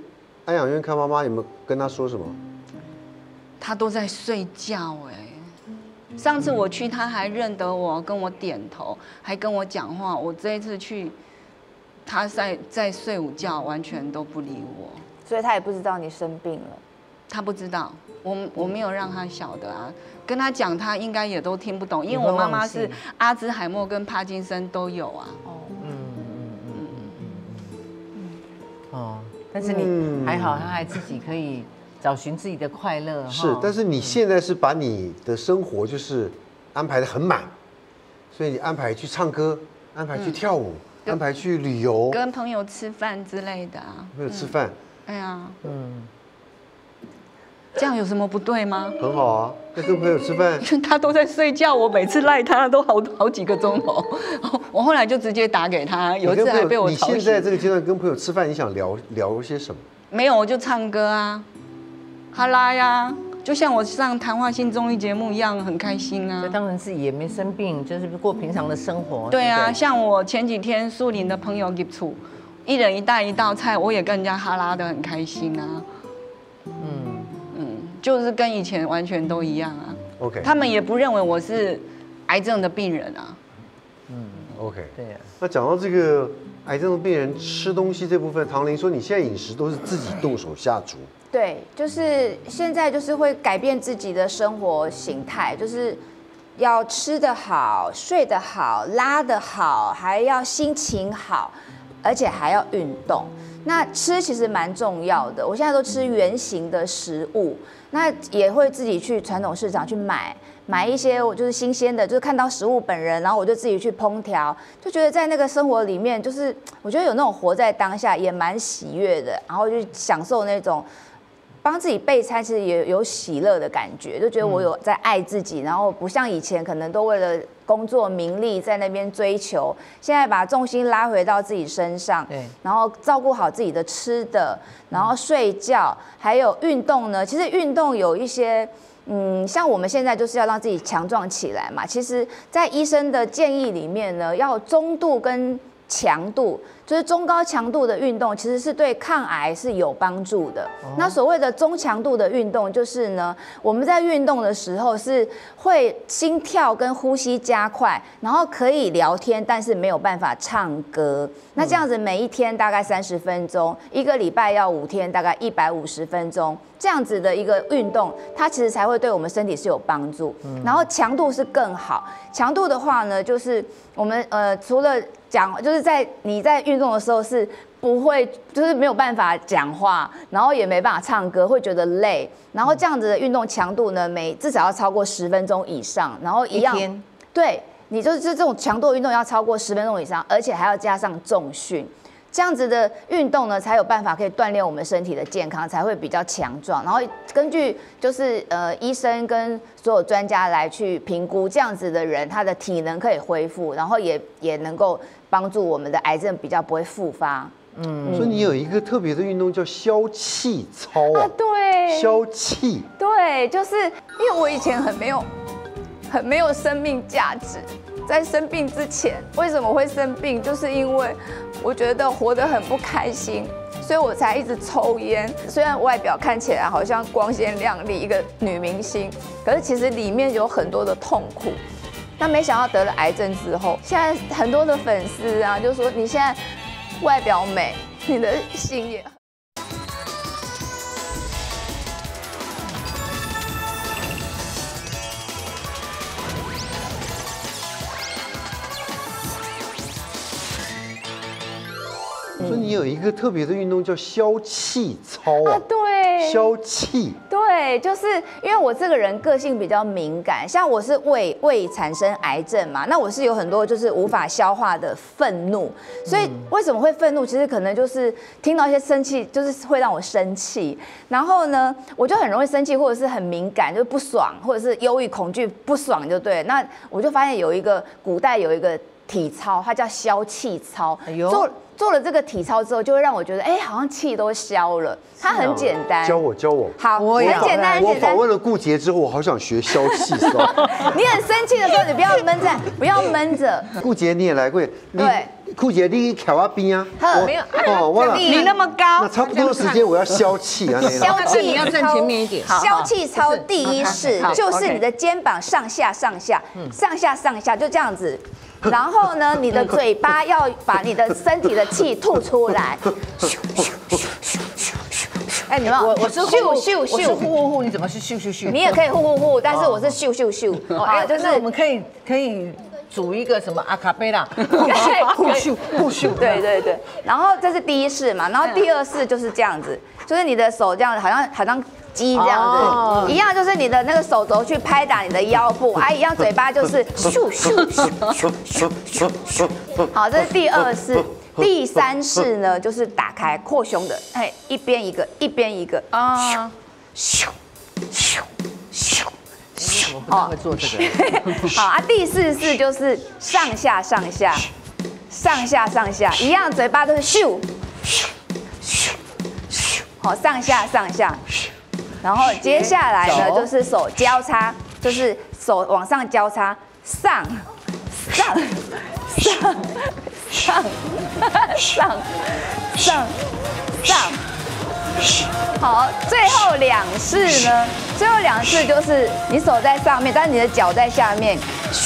安养院看妈妈，有没有跟她说什么？ 她都在睡觉哎。上次我去，她还认得我，跟我点头，还跟我讲话。我这一次去，她在在睡午觉，完全都不理我。 所以她也不知道你生病了。 她不知道，我我没有让她晓得啊。跟她讲，她应该也都听不懂，因为我妈妈是阿兹海默跟帕金森都有啊。哦，嗯嗯嗯嗯嗯。哦，但是你还好，她还自己可以。找寻自己的快乐是，但是你现在是把你的生活就是安排得很满，所以你安排去唱歌，安排去跳舞，嗯、安排去旅游， 跟朋友吃饭之类的啊。 朋友吃饭， 哎呀，嗯，这样有什么不对吗？ 很好啊，那跟朋友吃饭， 他都在睡觉，我每次赖他都好好几个钟头，我后来就直接打给他，有一次还被我吵醒。 你现在这个阶段跟朋友吃饭，你想聊聊些什么？ 没有，我就唱歌啊。哈拉呀，就像我上谈话性综艺节目一样，很开心啊。 这当然是也没生病，就是过平常的生活。 对啊，对像我前几天树林的朋友给出，一人一带一道菜，我也跟人家哈拉的很开心啊。嗯嗯，就是跟以前完全都一样啊。 OK， 他们也不认为我是癌症的病人啊。 嗯 ，OK， 对呀。 那讲到这个癌症的病人吃东西这部分，唐玲说你现在饮食都是自己动手下厨。 对，就是现在就是会改变自己的生活形态，就是要吃得好、睡得好、拉得好，还要心情好，而且还要运动。那吃其实蛮重要的，我现在都吃原型的食物，那也会自己去传统市场去买。买一些我就是新鲜的，就是看到食物本人，然后我就自己去烹调，就觉得在那个生活里面，就是我觉得有那种活在当下，也蛮喜悦的，然后就享受那种帮自己备餐，其实也有喜乐的感觉，就觉得我有在爱自己，然后不像以前可能都为了工作名利在那边追求，现在把重心拉回到自己身上，对，然后照顾好自己的吃的，然后睡觉，还有运动呢。其实运动有一些。嗯，像我们现在就是要让自己强壮起来嘛。其实，在医生的建议里面呢，要中度跟强度，就是中高强度的运动，其实是对抗癌是有帮助的。哦、那所谓的中强度的运动，就是呢，我们在运动的时候是会心跳跟呼吸加快，然后可以聊天，但是没有办法唱歌。那这样子每一天大概三十分钟，一个礼拜要五天，大概一百五十分钟。这样子的一个运动，它其实才会对我们身体是有帮助。嗯、然后强度是更好。强度的话呢，就是我们呃除了讲，就是在你在运动的时候是不会，就是没有办法讲话，然后也没办法唱歌，会觉得累。然后这样子的运动强度呢，每至少要超过十分钟以上，然后一样，一对，你就是这种强度运动要超过十分钟以上，而且还要加上重训。这样子的运动呢，才有办法可以锻炼我们身体的健康，才会比较强壮。然后根据就是呃医生跟所有专家来去评估，这样子的人他的体能可以恢复，然后也也能够帮助我们的癌症比较不会复发。 嗯，所以你有一个特别的运动叫消气操啊， 啊对， 消气， 对，就是因为我以前很没有很没有生命价值。在生病之前，为什么会生病？就是因为我觉得活得很不开心，所以我才一直抽烟。虽然外表看起来好像光鲜亮丽一个女明星，可是其实里面有很多的痛苦。那没想到得了癌症之后，现在很多的粉丝啊，就说你现在外表美，你的心也。 所以你有一个特别的运动叫消气操啊， 啊对， 消气， 对，就是因为我这个人个性比较敏感，像我是胃胃产生癌症嘛，那我是有很多就是无法消化的愤怒，所以为什么会愤怒？其实可能就是听到一些生气，就是会让我生气，然后呢，我就很容易生气，或者是很敏感，就不爽，或者是忧郁、恐惧、不爽就对了。那我就发现有一个古代有一个体操，它叫消气操，哎呦。做做了这个体操之后，就会让我觉得，哎，好像气都消了。它很简单， 教我教我。 好，很简单，很简单。 我访问了顾杰之后，我好想学消气操。 你很生气的时候，你不要闷着，不要闷着。 顾杰你也来过， 对， 酷姐，你翘我边啊！ 没有哦，我你那么高， 那差不多时间我要消气啊！ 消气你要站前面一点。 消气操第一式就是你的肩膀上下上下上下上下就这样子。然后呢，你的嘴巴要把你的身体的气吐出来。 哎，你我我是咻咻咻，我是呼呼呼，你怎么是咻咻咻？ 你也可以呼呼呼，但是我是咻咻咻。 啊，就是我们可以可以组一个什么阿卡贝拉，呼咻呼咻。 对对对。然后这是第一式嘛，然后第二式就是这样子，就是你的手这样子，好像好像。鸡这样子，一样就是你的那个手肘去拍打你的腰部，啊，一样嘴巴就是咻咻咻咻咻咻咻。好，这是第二式。第三式呢，就是打开扩胸的，哎，一边一个，一边一个啊，咻咻咻咻。 我不太会做这个。 好啊，第四式就是上下上下，上下上下，一样嘴巴都是咻咻咻咻。好，上下上下。然后接下来呢，就是手交叉，就是手往上交叉，上上上上上上上。好，最后两式呢，最后两式就是你手在上面，但是你的脚在下面。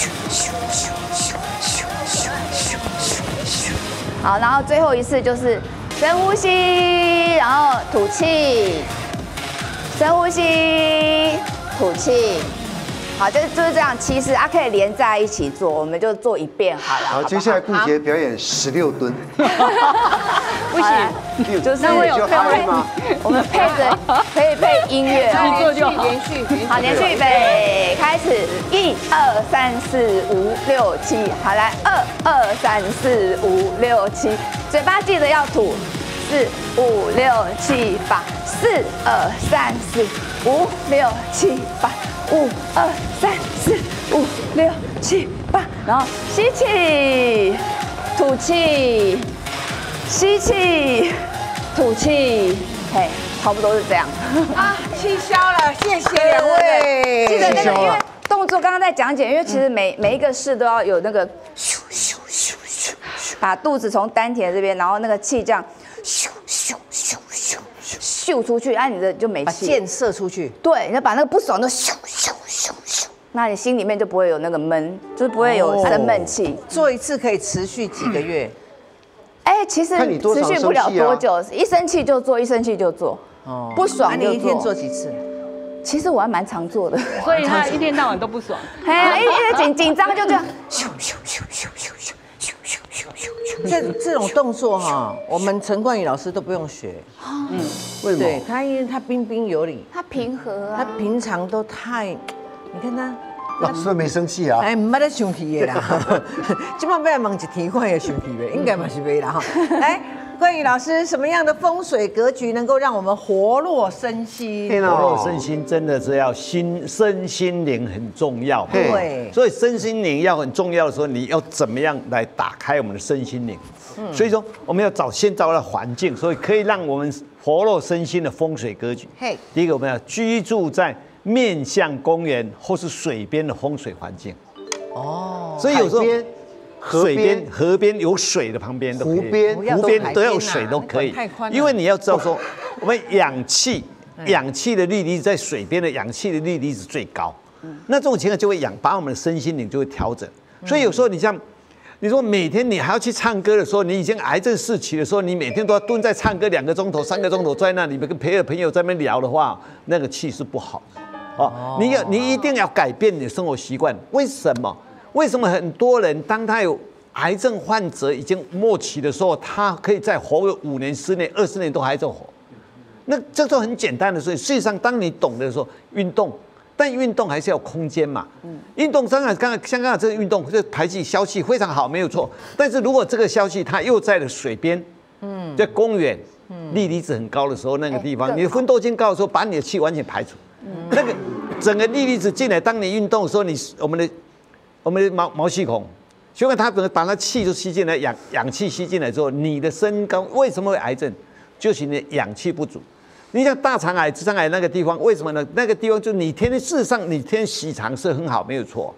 好，然后最后一次就是深呼吸，然后吐气。深呼吸，吐气，好，就是就是这样。其实啊，可以连在一起做，我们就做一遍好了。 好，接下来顾杰表演十六吨。 不行，就是那会有配吗？我们配着可以配音乐哦。 连续， 好，连续预备，开始，一二三四五六七，好来，二二三四五六七，嘴巴记得要吐。四五六七八，四二三四五六七八，五二三四五六七八，然后吸气，吐气，吸气，吐气，嘿，差不多是这样。 啊，气消了，谢谢两位。 记得那个，因为动作刚刚在讲解，因为其实每每一个式都要有那个咻咻咻咻咻，把肚子从丹田这边，然后那个气这样。咻咻咻咻咻出去，哎，你的就没气， 把箭射出去。 对，你要把那个不爽都咻咻咻咻，那你心里面就不会有那个闷，就是不会有生闷气。 做一次可以持续几个月？ 哎，其实持续不了多久，一生气就做，一生气就做。哦，不爽就做。 你一天做几次？ 其实我还蛮常做的， 所以他一天到晚都不爽。 哎，因为紧紧张就这样咻咻咻咻咻咻。 这这种动作哈，我们陈冠宇老师都不用学。 嗯，为什么？ 对他，因为他彬彬有礼， 他平和啊， 他平常都太，你看他。 老师没生气啊？ 哎，唔捌咧生气的啦。今晚要问一题，看会生气的，应该嘛是袂啦哈。来，冠宇老师，什么样的风水格局能够让我们活络身心？ 活络身心真的是要心身心灵很重要。 对， 所以身心灵要很重要的时候，你要怎么样来打开我们的身心灵？嗯，所以说我们要找先找到环境，所以可以让我们活络身心的风水格局。嘿，第一个我们要居住在面向公园或是水边的风水环境。哦，所以有时候水边、河边有水的旁边都可以，湖边、湖边都有水都可以。因为你要知道说，我们氧气、氧气的氯离子在水边的氧气的氯离子最高。那这种情况就会氧把我们的身心灵就会调整。所以有时候你像，你说每天你还要去唱歌的时候，你已经癌症四期的时候，你每天都要蹲在唱歌两个钟头、三个钟头，在那里跟陪着朋友在那边聊的话，那个气是不好的。哦，你要你一定要改变你的生活习惯。为什么？为什么很多人当他有癌症患者已经末期的时候，他可以再活个五年、十年、二十年都还在活？那这就很简单的。所以事实上，当你懂的时候，运动，但运动还是要有空间嘛。嗯，运动当然刚刚像刚刚这个运动，这排气消气非常好，没有错。但是如果这个消气它又在了水边，嗯，在公园，嗯，氯离子很高的时候，那个地方，你的芬多精高的时候，把你的气完全排除。那个整个氯离子进来，当你运动的时候，你我们的我们的毛毛细孔，血管它把它气就吸进来，氧氧气吸进来之后，你的身高为什么会癌症？就是你的氧气不足。你像大肠癌、直肠癌那个地方，为什么呢？那个地方就你天天事实上你天天洗肠是很好，没有错。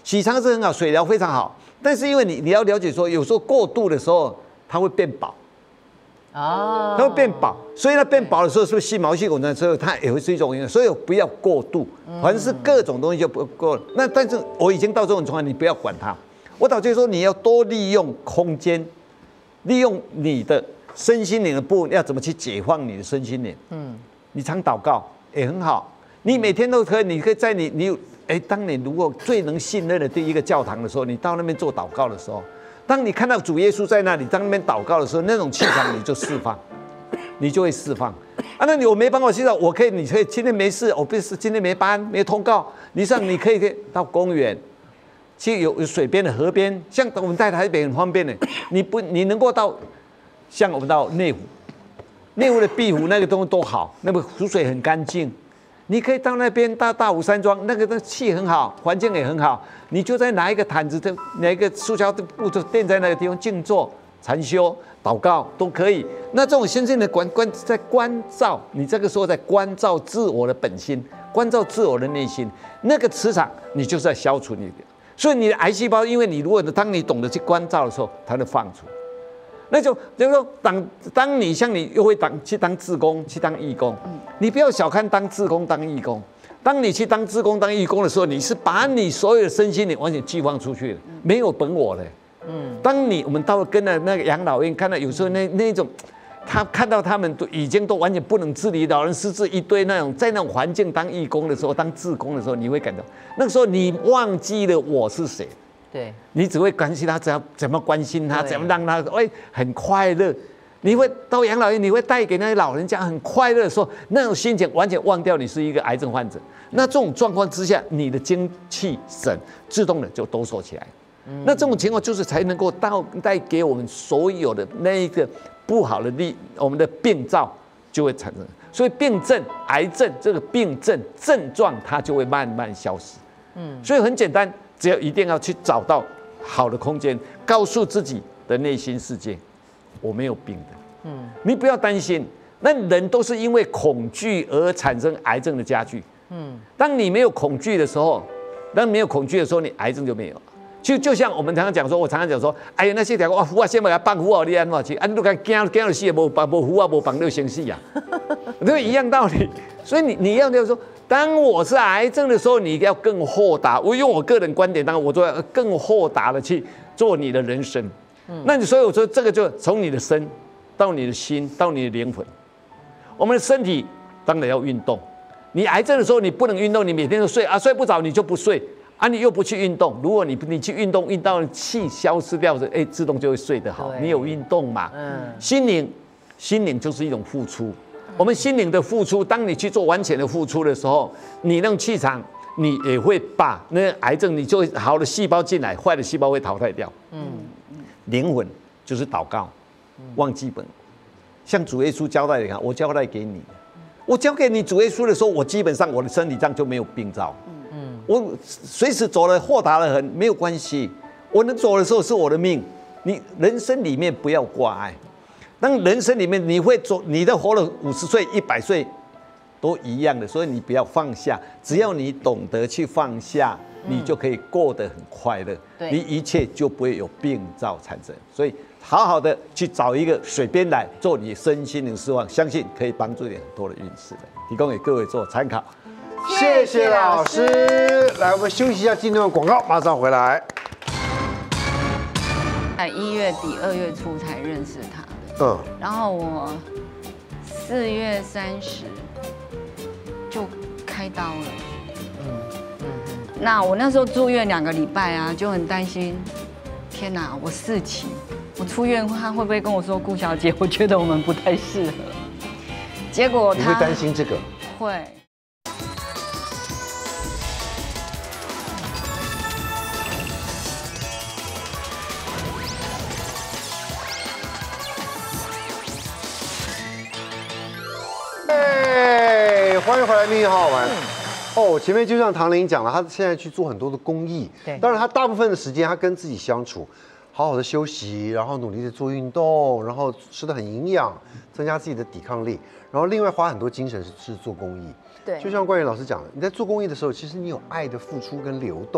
洗肠是很好，水疗非常好，但是因为你你要了解说，有时候过度的时候，它会变薄。哦，它会变薄，所以它变薄的时候，是不是细毛细孔的时候，它也会是一种影响。所以不要过度，凡是各种东西就不过。那但是我已经到这种状况，你不要管它。我导就是说，你要多利用空间，利用你的身心灵的部分，要怎么去解放你的身心灵？嗯，你常祷告也很好，你每天都可以，你可以在你你哎，当你如果最能信任的第一个教堂的时候，你到那边做祷告的时候。当你看到主耶稣在那里，当那边祷告的时候，那种气场你就释放，你就会释放。啊，那你我没办法释放，我可以，你可以今天没事，我不是今天没班没通告，你上你可以可以到公园，去有有水边的河边，像我们在台北很方便的，你不你能够到，像我们到内湖，内湖的碧湖那个东西多好，那个湖水很干净。你可以到那边到大武山庄，那个的气很好，环境也很好。你就在拿一个毯子，拿一个塑胶布就垫在那个地方静坐、禅修、祷告都可以。那这种先进的关关在关照，你这个时候在关照自我的本心，关照自我的内心，那个磁场你就是在消除你的。所以你的癌细胞，因为你如果当你懂得去关照的时候，它会放出。那就就是说，当当你像你又会当去当志工，去当义工，你不要小看当志工、当义工。当你去当志工、当义工的时候，你是把你所有的身心灵完全寄放出去了，没有本我的。嗯，当你我们到跟了那个养老院，看到有时候那那种，他看到他们都已经都完全不能自理，老人失智一堆那种，在那种环境当义工的时候，当志工的时候，你会感到那个时候你忘记了我是谁。 对， 你只会关心他怎样怎么关心他，怎么让他哎很快乐。你会到养老院，你会带给那些老人家很快乐的时候，那种心情完全忘掉你是一个癌症患者。那这种状况之下，你的精气神自动的就抖擞起来。嗯、那这种情况就是才能够到带给我们所有的那一个不好的力，我们的病灶就会产生。所以病症、癌症这个病症症状，它就会慢慢消失。嗯，所以很简单。只要一定要去找到好的空间，告诉自己的内心世界，我没有病的。嗯，你不要担心，那人都是因为恐惧而产生癌症的加剧。嗯，当你没有恐惧的时候，当你没有恐惧的时候，你癌症就没有了。就就像我们常常讲说，我常常讲说，哎呀那些条啊，虎啊先把它放虎啊，你安怎去？啊，你都该惊惊到死，无无虎啊，无放六先死啊，对，一样道理。所以你你要要说。当我是癌症的时候，你要更豁达。我用我个人观点，当然我做更豁达的去做你的人生。嗯，那你所以我说这个就从你的身到你的心到你的灵魂。我们的身体当然要运动。你癌症的时候你不能运动，你每天都睡啊，睡不着你就不睡啊，你又不去运动。如果你你去运动，运到气消失掉的，哎，自动就会睡得好。你有运动嘛？嗯，心灵心灵就是一种付出。我们心灵的付出，当你去做完全的付出的时候，你那种气场，你也会把那个癌症，你就好的细胞进来，坏的细胞会淘汰掉。嗯，灵魂就是祷告，忘记本。像主耶稣交代你看，我交代给你，我交给你主耶稣的时候，我基本上我的身体上就没有病灶。嗯，我随时走了豁达的很，没有关系。我能走的时候是我的命，你人生里面不要挂碍。当人生里面你会走，你的活了五十岁、一百岁，都一样的，所以你不要放下。只要你懂得去放下，你就可以过得很快乐，你一切就不会有病灶产生。所以好好的去找一个水边来做你身心灵释放，相信可以帮助你很多的运势的，提供给各位做参考。 谢谢老师。来，我们休息一下，进段广告，马上回来。 在一月底、二月初才认识他。 嗯， 然后我四月三十就开刀了。嗯嗯，那我那时候住院两个礼拜啊，就很担心，天哪，我四期，我出院他会不会跟我说顾小姐，我觉得我们不太适合。结果他你会担心这个？ 会。 哎，欢迎回来，秘密好好玩。哦，前面就像唐玲讲了，他现在去做很多的公益。对，当然他大部分的时间他跟自己相处，好好的休息，然后努力的做运动，然后吃得很营养，增加自己的抵抗力，然后另外花很多精神是是做公益。对，就像冠元老师讲的，你在做公益的时候，其实你有爱的付出跟流动，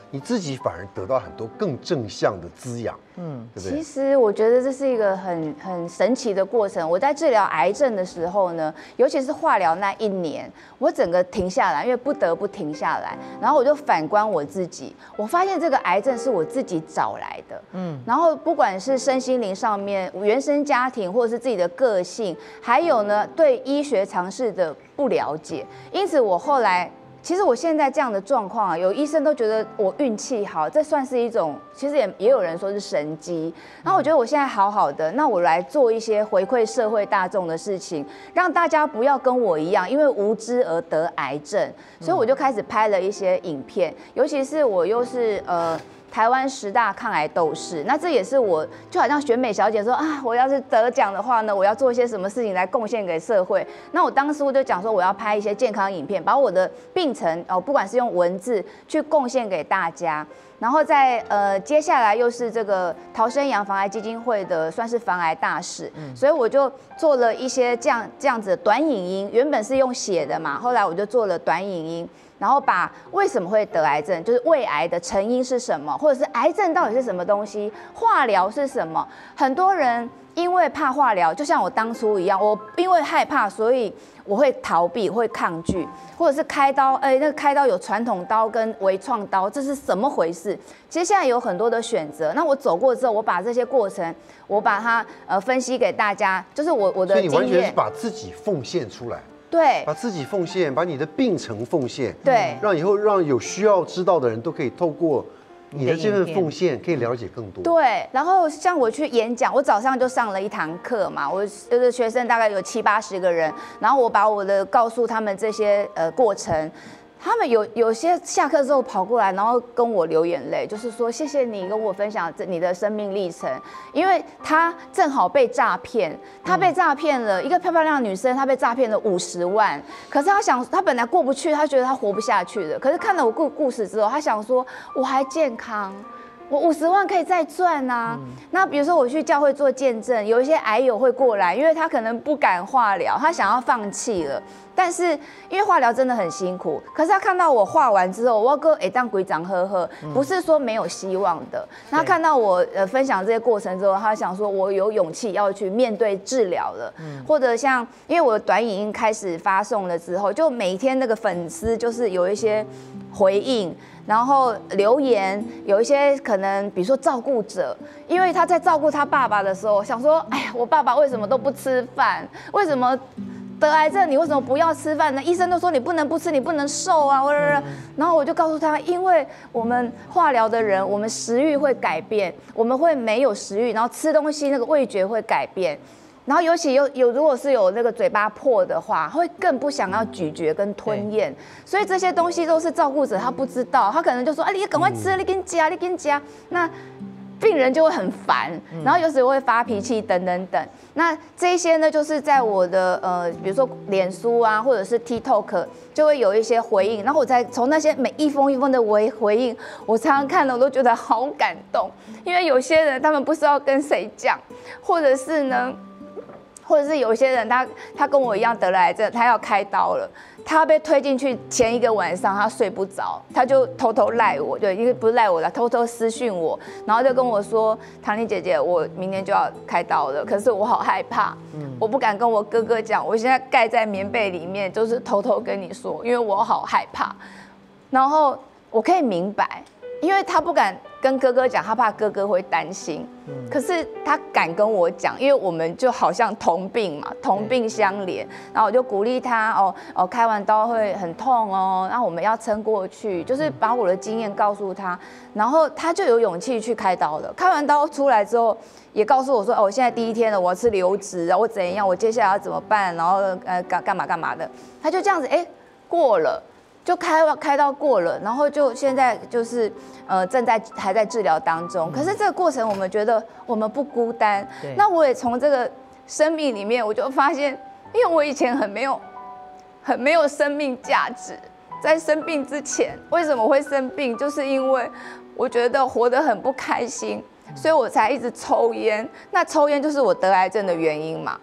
你自己反而得到很多更正向的滋养，嗯，对不对？ 其实我觉得这是一个很很神奇的过程。我在治疗癌症的时候呢，尤其是化疗那一年，我整个停下来，因为不得不停下来，然后我就反观我自己，我发现这个癌症是我自己找来的，嗯，然后不管是身心灵上面、原生家庭，或者是自己的个性，还有呢对医学常识的不了解，因此我后来。其实我现在这样的状况啊，有医生都觉得我运气好，这算是一种，其实也也有人说是神机。然后我觉得我现在好好的，那我来做一些回馈社会大众的事情，让大家不要跟我一样，因为无知而得癌症。所以我就开始拍了一些影片，尤其是我又是呃。台湾十大抗癌斗士，那这也是我就好像选美小姐说啊，我要是得奖的话呢，我要做一些什么事情来贡献给社会。那我当时我就讲说，我要拍一些健康影片，把我的病程哦，不管是用文字去贡献给大家。然后在呃接下来又是这个逃生阳防癌基金会的算是防癌大使，嗯、所以我就做了一些这样这样子的短影音，原本是用写的嘛，后来我就做了短影音。然后把为什么会得癌症，就是胃癌的成因是什么，或者是癌症到底是什么东西，化疗是什么？很多人因为怕化疗，就像我当初一样，我因为害怕，所以我会逃避，会抗拒，或者是开刀，哎，那个开刀有传统刀跟微创刀，这是什么回事？其实现在有很多的选择。那我走过之后，我把这些过程，我把它呃分析给大家，就是我我的经验。 所以你完全是把自己奉献出来。 对， 把自己奉献，把你的病程奉献， 对， 让以后让有需要知道的人都可以透过你的这份奉献，可以了解更多。 对，然后像我去演讲，我早上就上了一堂课嘛，我就是学生大概有七八十个人，然后我把我的告诉他们这些呃过程。他们有有些下课之后跑过来，然后跟我流眼泪，就是说谢谢你跟我分享你的生命历程，因为他正好被诈骗，他被诈骗了，一个漂漂亮的女生，她被诈骗了五十万，可是他想，他本来过不去，他觉得他活不下去了，可是看了我故故事之后，他想说我还健康。我五十万可以再赚啊！嗯、那比如说我去教会做见证，有一些癌友会过来，因为他可能不敢化疗，他想要放弃了。但是因为化疗真的很辛苦，可是他看到我化完之后，我哥哎当鬼长呵呵，不是说没有希望的。嗯、他看到我呃分享这些过程之后，他想说我有勇气要去面对治疗了。嗯、或者像因为我的短影音开始发送了之后，就每天那个粉丝就是有一些回应。然后留言有一些可能，比如说照顾者，因为他在照顾他爸爸的时候，想说，哎呀，我爸爸为什么都不吃饭？为什么得癌症你为什么不要吃饭呢？医生都说你不能不吃，你不能瘦啊！嗯、然后我就告诉他，因为我们化疗的人，我们食欲会改变，我们会没有食欲，然后吃东西那个味觉会改变。然后尤其有有，如果是有那个嘴巴破的话，会更不想要咀嚼跟吞咽，所以这些东西都是照顾者他不知道，他可能就说，哎、啊，你赶快吃，你跟加，你跟加，那病人就会很烦，然后有时候会发脾气等等等。那这些呢，就是在我的呃，比如说脸书啊，或者是 TikTok， 就会有一些回应，然后我再从那些每一封一封的回回应，我常常看了，我都觉得好感动，因为有些人他们不知道跟谁讲，或者是呢。或者是有些人他他跟我一样得了癌症，他要开刀了，他被推进去前一个晚上他睡不着，他就偷偷赖我，对，因为不是赖我了，偷偷私讯我，然后就跟我说，唐妮姐姐，我明天就要开刀了，可是我好害怕，嗯、我不敢跟我哥哥讲，我现在盖在棉被里面，就是偷偷跟你说，因为我好害怕，然后我可以明白。因为他不敢跟哥哥讲，他怕哥哥会担心。嗯、可是他敢跟我讲，因为我们就好像同病嘛，同病相怜。然后我就鼓励他哦哦，开完刀会很痛哦，然后我们要撑过去，就是把我的经验告诉他，然后他就有勇气去开刀了。开完刀出来之后，也告诉我说，哦，我现在第一天了，我要吃流质，然后我怎样，我接下来要怎么办，然后呃干干嘛干嘛的，他就这样子哎过了。就开开刀过了，然后就现在就是呃正在还在治疗当中。可是这个过程，我们觉得我们不孤单。那我也从这个生命里面，我就发现，因为我以前很没有很没有生命价值，在生病之前，为什么会生病？就是因为我觉得活得很不开心，所以我才一直抽烟。那抽烟就是我得癌症的原因嘛。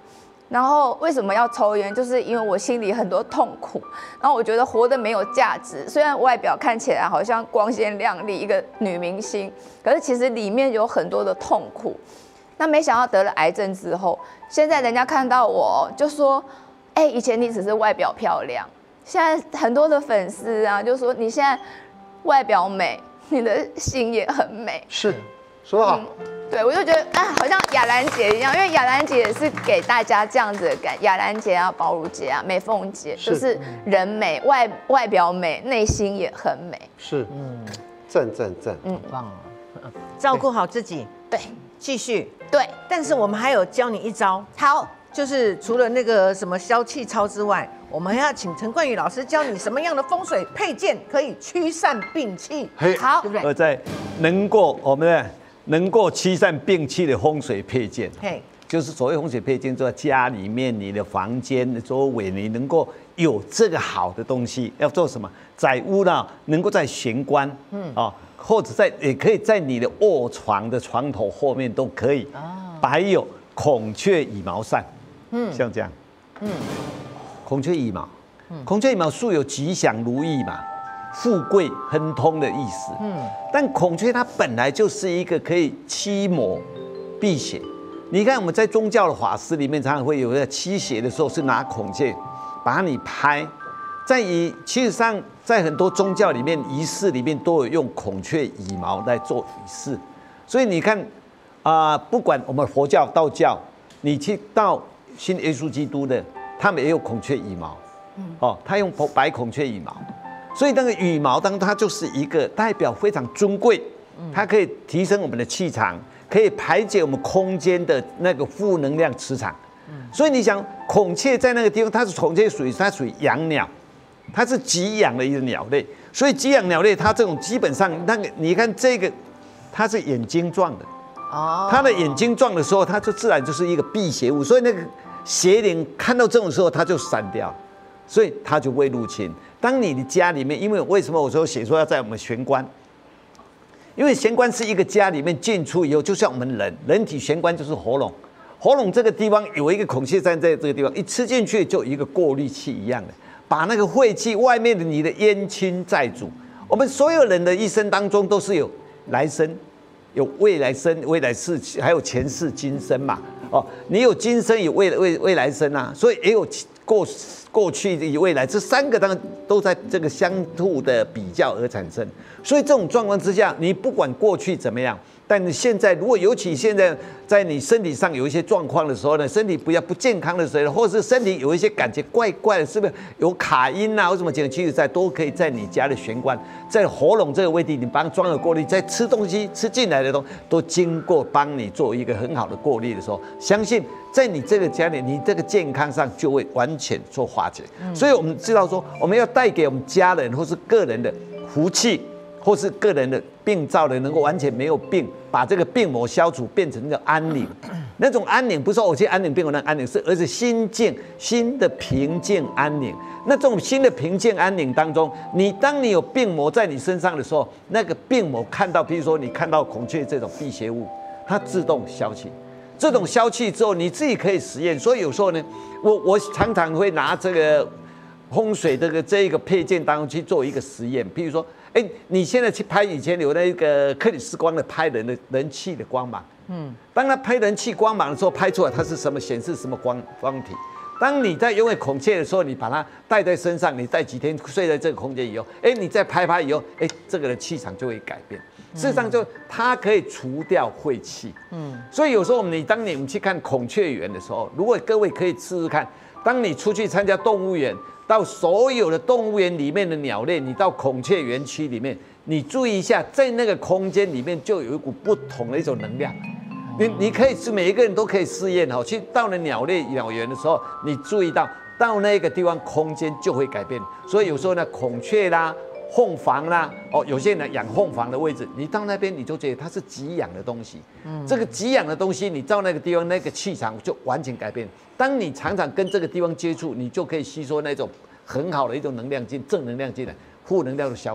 然后为什么要抽烟？就是因为我心里很多痛苦，然后我觉得活得没有价值。虽然外表看起来好像光鲜亮丽，一个女明星，可是其实里面有很多的痛苦。那没想到得了癌症之后，现在人家看到我就说：“哎、欸，以前你只是外表漂亮，现在很多的粉丝啊，就说你现在外表美，你的心也很美。” 是，说得好。嗯对，我就觉得啊，好像雅兰姐一样，因为雅兰姐也是给大家这样子的感，雅兰姐啊、宝如姐啊、美凤姐，就是人美，外外表美，内心也很美。 是，嗯，正正正， 嗯，棒啊！照顾好自己， 对， 继续对。 但是我们还有教你一招， 好， 就是除了那个什么消气操之外，我们还要请陈冠宇老师教你什么样的风水配件可以驱散病气。 好， 对不对？ 而在能够我们的。能够驱散病气的风水配件， 嘿， 就是所谓风水配件，就在家里面、你的房间的周围，你能够有这个好的东西，要做什么？在屋呢，能够在玄关，嗯啊，或者在也可以在你的卧床的床头后面都可以，啊，摆有孔雀羽毛扇，嗯，像这样，嗯，孔雀羽毛，孔雀羽毛素有吉祥如意嘛。富贵亨通的意思，嗯，但孔雀它本来就是一个可以驱魔辟邪。你看我们在宗教的法师里面，常常会有在驱邪的时候是拿孔雀把你拍，在以其实上在很多宗教里面仪式里面都有用孔雀羽毛来做仪式，所以你看啊、呃，不管我们佛教、道教，你去到信耶稣基督的，他们也有孔雀羽毛，哦，他用白孔雀羽毛。所以那个羽毛当中，它就是一个代表非常尊贵，它可以提升我们的气场，可以排解我们空间的那个负能量磁场。所以你想，孔雀在那个地方，它是孔雀属于它属于阳鸟，它是极阳的一个鸟类。所以极阳鸟类，它这种基本上那个，你看这个，它是眼睛状的，哦，它的眼睛状的时候，它就自然就是一个辟邪物。所以那个邪灵看到这种时候，它就闪掉，所以它就不会入侵。当你的家里面，因为为什么我说写说要在我们玄关？因为玄关是一个家里面进出以后，就像我们人，人体玄关就是喉咙，喉咙这个地方有一个孔雀扇在这个地方，一吃进去就有一个过滤器一样的，把那个晦气外面的你的冤亲债主，我们所有人的一生当中都是有来生，有未来生、未来世，还有前世今生嘛。哦，你有今生有未未未来生啊，所以也有过过去与未来，这三个当然都在这个相互的比较而产生。所以这种状况之下，你不管过去怎么样，但是现在如果尤其现在在你身体上有一些状况的时候呢，身体不要不健康的时候，或是身体有一些感觉怪怪的，是不是有卡音啊或什么情绪在，都可以在你家的玄关，在喉咙这个位置，你帮装了过滤，在吃东西吃进来的东西都经过帮你做一个很好的过滤的时候，相信在你这个家里，你这个健康上就会完全做化解。嗯、所以我们知道说，我们要带给我们家人或是个人的福气。或是个人的病灶的能够完全没有病，把这个病魔消除，变成叫安宁。那种安宁不是说我去安宁病魔那安宁，是而是心静、心的平静安宁。那这种心的平静安宁当中，你当你有病魔在你身上的时候，那个病魔看到，比如说你看到孔雀这种辟邪物，它自动消气。这种消气之后，你自己可以实验。所以有时候呢，我我常常会拿这个风水这个这一个配件当中去做一个实验，譬如说。哎，你现在去拍以前有那个克里斯光的拍人的人气的光芒，嗯，当他拍人气光芒的时候，拍出来它是什么显示什么光光体。当你在拥有孔雀的时候，你把它带在身上，你带几天睡在这个空间以后，哎，你再拍拍以后，哎，这个人气场就会改变。事实上就它可以除掉晦气，嗯，所以有时候你当你们去看孔雀园的时候，如果各位可以试试看，当你出去参加动物园。到所有的动物园里面的鸟类，你到孔雀园区里面，你注意一下，在那个空间里面就有一股不同的一种能量。你你可以是每一个人都可以试验哈，去到了鸟类鸟园的时候，你注意到到那个地方空间就会改变。所以有时候呢，孔雀啦、凤凰啦，哦，有些人养凤凰的位置，你到那边你就觉得它是极养的东西。嗯，这个极养的东西，你到那个地方，那个气场就完全改变。当你常常跟这个地方接触，你就可以吸收那种很好的一种能量进正能量进来，负能量都消失。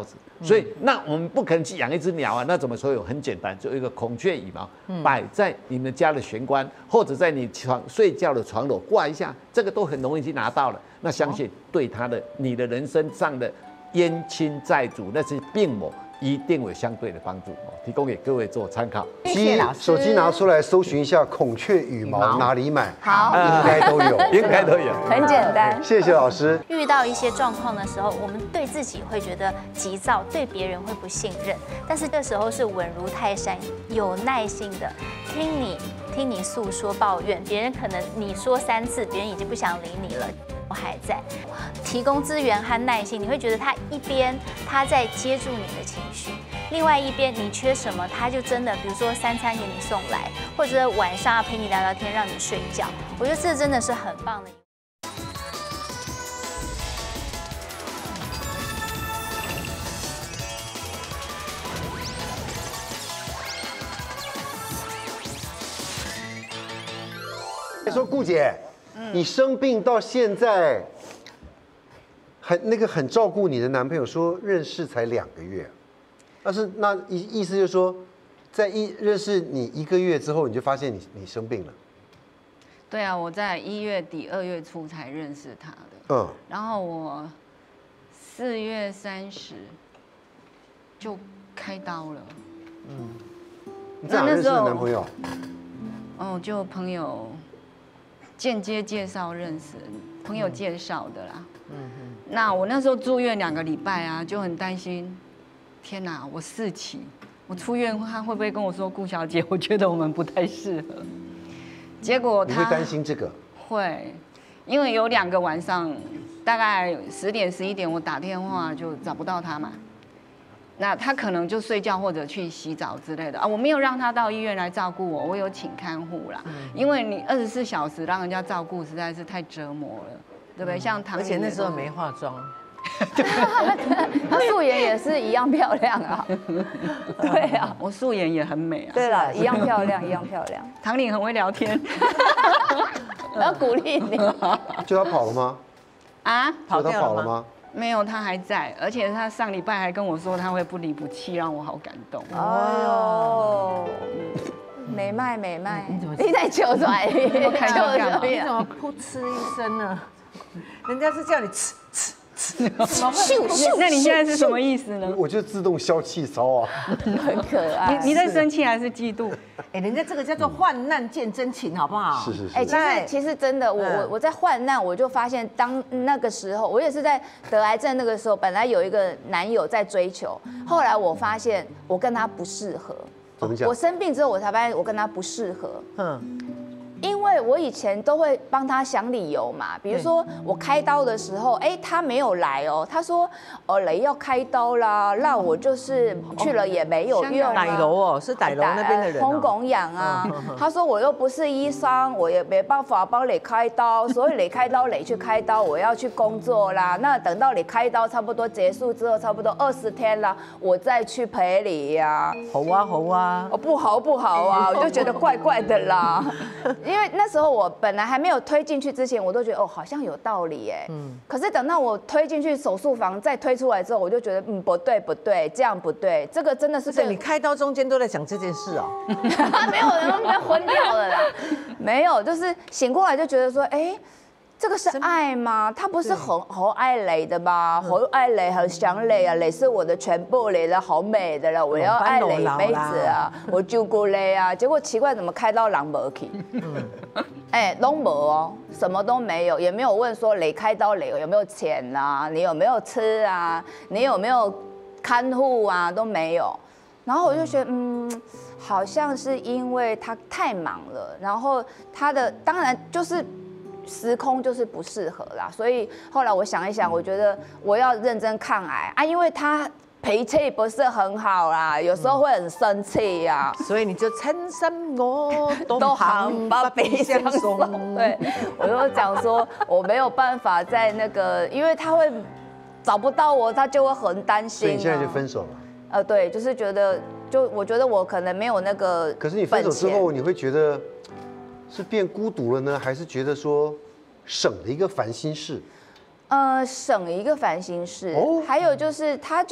所以那我们不可能去养一只鸟啊，那怎么说有？很简单，就一个孔雀羽毛摆在你们家的玄关，或者在你床睡觉的床头挂一下，这个都很容易去拿到了。那相信对他的你的人生上的冤亲债主那些病魔，一定有相对的帮助，提供给各位做参考。 谢谢老师。 手机拿出来搜寻一下孔雀羽毛哪里买， 好， 应该都有， 应该都有， 很简单。 谢谢老师。 遇到一些状况的时候，我们对自己会觉得急躁，对别人会不信任，但是这时候是稳如泰山，有耐心的听你听你诉说抱怨，别人可能你说三次，别人已经不想理你了。我还在提供资源和耐心，你会觉得他一边他在接住你的情绪，另外一边你缺什么，他就真的，比如说三餐给你送来，或者晚上要陪你聊聊天，让你睡觉。我觉得这真的是很棒的。 说顾姐。你生病到现在，很那个很照顾你的男朋友，说认识才两个月，但是那意意思就是说，在一认识你一个月之后，你就发现你你生病了。 对啊，我在一月底二月初才认识他的，嗯，然后我四月三十就开刀了， 嗯，你在哪认识的男朋友？ 哦，就朋友。间接介绍认识，朋友介绍的啦。嗯哼。那我那时候住院两个礼拜啊，就很担心，天哪，我四期，我出院他会不会跟我说顾小姐，我觉得我们不太适合。结果他你会担心这个？ 会，因为有两个晚上，大概十点十一点，我打电话就找不到他嘛。那他可能就睡觉或者去洗澡之类的啊，我没有让他到医院来照顾我，我有请看护啦，嗯、因为你二十四小时让人家照顾实在是太折磨了，对不对？嗯、像唐， 而且那时候没化妆， 他素颜也是一样漂亮啊，对啊， 我素颜也很美啊， 对了，一样漂亮，一样漂亮。 唐玲很会聊天， 我要鼓励你。 就他跑了吗？ 啊， 跑掉了吗？ 没有，他还在，而且他上礼拜还跟我说他会不离不弃，让我好感动。 哦，美迈美迈，你在球转， 我看到干嘛？ 你怎么噗嗤一声呢？人家是叫你吃吃吃， 怎么会？那你现在是什么意思呢？ 我就自动消气骚啊， 很可爱。 你你在生气还是嫉妒？ 哎，人家这个叫做患难见真情，好不好？ 是是是。 哎，其实其实真的，我我我在患难，我就发现，当那个时候，我也是在得癌症那个时候，本来有一个男友在追求，后来我发现我跟他不适合。 怎么讲？ 我生病之后，我才发现我跟他不适合。嗯。因为我以前都会帮他想理由嘛，比如说我开刀的时候，哎，他没有来哦，他说哦雷要开刀啦，那我就是去了也没有用。 傣楼哦，是傣楼那边的人。 红拱养啊，他说我又不是医生，我也没办法帮你开刀，所以你开刀你去开刀，我要去工作啦。那等到你开刀差不多结束之后，差不多二十天了，我再去陪你呀。 好啊好啊， 哦不好不好啊，我就觉得怪怪的啦。因为那时候我本来还没有推进去之前，我都觉得哦好像有道理哎，嗯，可是等到我推进去手术房再推出来之后，我就觉得嗯不对不对，这样不对，这个真的是。 你开刀中间都在讲这件事哦？ 没有人被昏掉了啦，没有，就是醒过来就觉得说，哎，这个是爱吗？他不是很好爱蕾的吗？好爱蕾，很想蕾啊，蕾是我的全部，蕾了好美的了，我要爱蕾妹子啊，我救过蕾啊。结果奇怪，怎么开刀人没去？哎，都没哦，什么都没有，也没有问说蕾开刀蕾有没有钱啊，你有没有吃啊，你有没有看护啊，都没有。然后我就觉得，嗯，好像是因为他太忙了，然后他的当然就是时空就是不适合啦，所以后来我想一想，我觉得我要认真抗癌啊，因为他脾气不是很好啦，有时候会很生气呀、啊， 所以你就称心我都行把鼻相送。对，我就讲说我没有办法在那个，因为他会找不到我，他就会很担心、啊。 所以你现在就分手了？ 呃，对，就是觉得，就我觉得我可能没有那个。 可是你分手之后，你会觉得是变孤独了呢，还是觉得说省了一个烦心事？ 呃，省一个烦心事。哦。还有就是，他就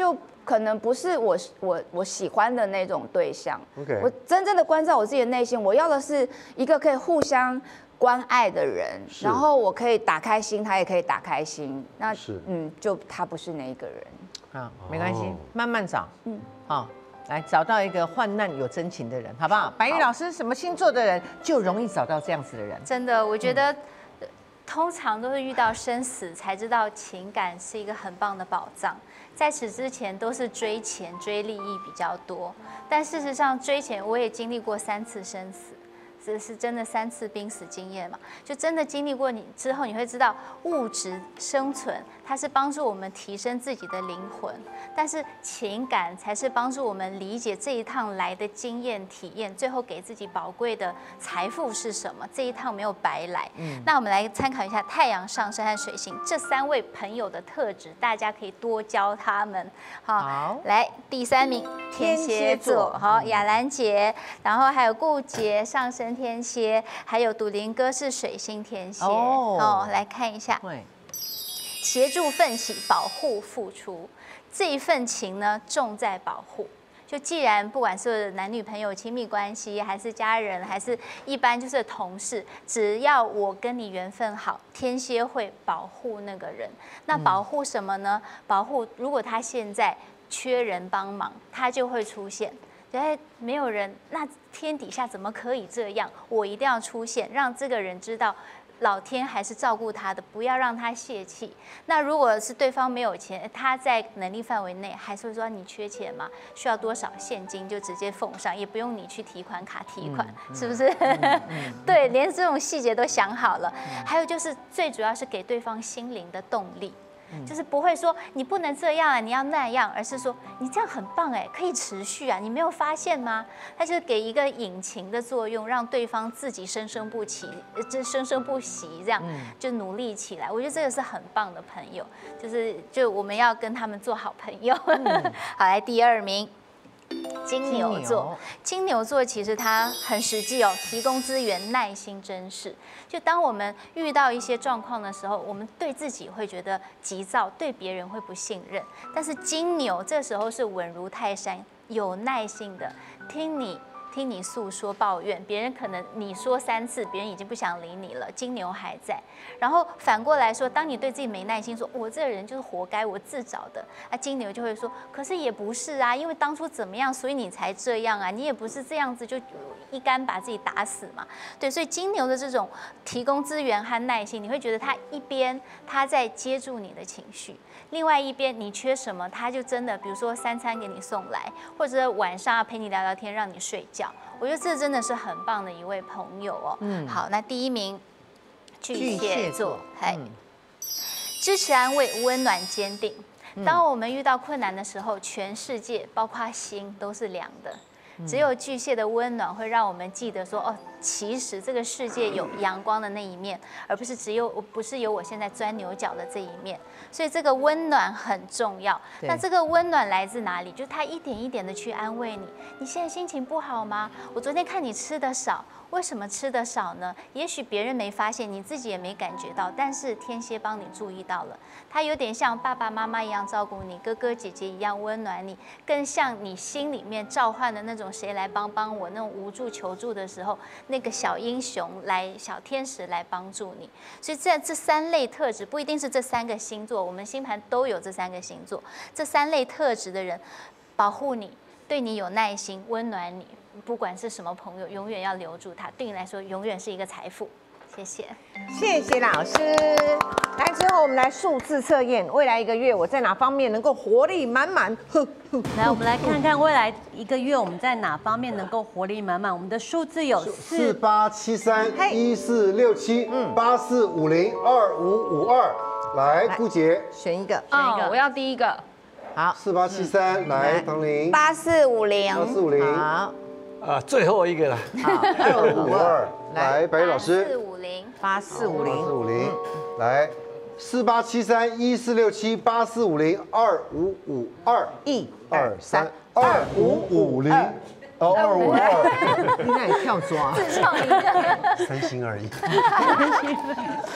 可能不是我我我喜欢的那种对象。 OK， 我真正的关照我自己的内心，我要的是一个可以互相关爱的人，然后我可以打开心，他也可以打开心。那是嗯，就他不是那一个人。 啊，没关系，慢慢找。嗯，好。来找到一个患难有真情的人，好不好？白玉老师，什么星座的人就容易找到这样子的人？ 真的，我觉得、嗯、通常都是遇到生死才知道情感是一个很棒的宝藏，在此之前都是追钱、追利益比较多。但事实上，追钱我也经历过三次生死。这是真的三次濒死经验嘛？就真的经历过你之后，你会知道物质生存它是帮助我们提升自己的灵魂，但是情感才是帮助我们理解这一趟来的经验体验，最后给自己宝贵的财富是什么。这一趟没有白来。嗯，那我们来参考一下太阳上升和水星这三位朋友的特质，大家可以多教他们。好，好来第三名天蝎座，好雅兰姐，然后还有顾杰上升天蝎，还有笃林哥是水星天蝎。哦，哦来看一下。对。协助奋起，保护付出，这一份情呢重在保护。就既然不管是男女朋友亲密关系，还是家人，还是一般就是同事，只要我跟你缘分好，天蝎会保护那个人。那保护什么呢？保护如果他现在缺人帮忙，他就会出现。哎，没有人，那天底下怎么可以这样？我一定要出现，让这个人知道。老天还是照顾他的，不要让他泄气。那如果是对方没有钱，他在能力范围内，还是会说你缺钱吗？需要多少现金就直接奉上，也不用你去提款卡提款，嗯、是不是？嗯嗯、对，连这种细节都想好了。嗯、还有就是最主要是给对方心灵的动力。就是不会说你不能这样啊，你要那样，而是说你这样很棒哎，可以持续啊，你没有发现吗？它就是给一个引擎的作用，让对方自己生生不息，这生生不息这样就努力起来。我觉得这个是很棒的朋友，就是就我们要跟他们做好朋友。嗯、好，来第二名。金牛座，金牛座其实它很实际哦，提供资源，耐心珍视。就当我们遇到一些状况的时候，我们对自己会觉得急躁，对别人会不信任。但是金牛这时候是稳如泰山，有耐心的听你。听你诉说抱怨，别人可能你说三次，别人已经不想理你了，金牛还在。然后反过来说，当你对自己没耐心，说我这个人就是活该，我自找的，啊，金牛就会说，可是也不是啊，因为当初怎么样，所以你才这样啊，你也不是这样子就一竿把自己打死嘛。对，所以金牛的这种提供资源和耐心，你会觉得他一边他在接住你的情绪，另外一边你缺什么，他就真的，比如说三餐给你送来，或者晚上要陪你聊聊天，让你睡觉。我觉得这真的是很棒的一位朋友哦。嗯，好，那第一名巨蟹座，哎，嗯、支持、安慰、温暖、坚定。当我们遇到困难的时候，全世界包括心都是凉的。只有巨蟹的温暖会让我们记得说，哦，其实这个世界有阳光的那一面，而不是只有不是有我现在钻牛角的这一面。所以这个温暖很重要。那这个温暖来自哪里？就是他一点一点的去安慰你。你现在心情不好吗？我昨天看你吃的少，为什么吃的少呢？也许别人没发现，你自己也没感觉到，但是天蝎帮你注意到了。他有点像爸爸妈妈一样照顾你，哥哥姐姐一样温暖你，更像你心里面召唤的那种谁来帮帮我那种无助求助的时候，那个小英雄来小天使来帮助你。所以这这三类特质不一定是这三个星座，我们星盘都有这三个星座，这三类特质的人保护你，对你有耐心，温暖你。不管是什么朋友，永远要留住他，对你来说永远是一个财富。谢谢， 谢谢老师。来，之后我们来数字测验，未来一个月我在哪方面能够活力满满？ 来，我们来看看未来一个月我们在哪方面能够活力满满。我们的数字有四八七三一四六七八四五零二五五二。来，顾姐选一个， 选一个，我要第一个。 好， 四八七三，来，唐玲八四五零， 八四五零， 好。 啊，最后一个了， 二五五二，来，白玉老师， 四五零， 八四五零， 四五零，来，四八七三一四六七八四五零二五五二， 一二三二五五零，哦，二五二， 你那里跳抓， 自创一个， 三星而已。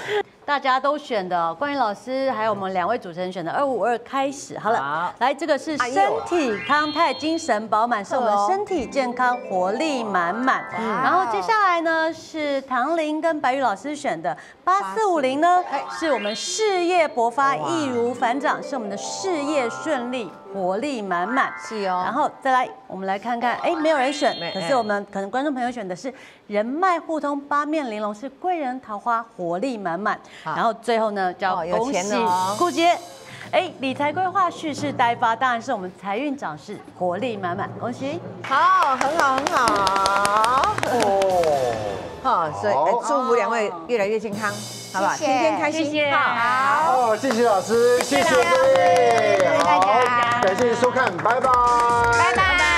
大家都选的，冠宇老师还有我们两位主持人选的二五二开始。好了，好来这个是身体康泰、精神饱满，是我们身体健康、活力满满。然后接下来呢是唐玲跟白宇老师选的八四五零呢，是我们事业勃发、易如反掌，是我们的事业顺利、活力满满。 是哦。 然后再来，我们来看看，哎，没有人选，可是我们可能观众朋友选的是人脉互通、八面玲珑，是贵人桃花、活力满满。然后最后呢，就要恭喜顾姐，哎，理财规划蓄势待发，当然是我们财运涨势，活力满满，恭喜！ 好，很好，很好。哦，好，所以祝福两位越来越健康，好不好？天天开心， 好，好，谢谢老师，谢谢各位， 谢谢大家， 感谢收看，拜拜， 拜拜。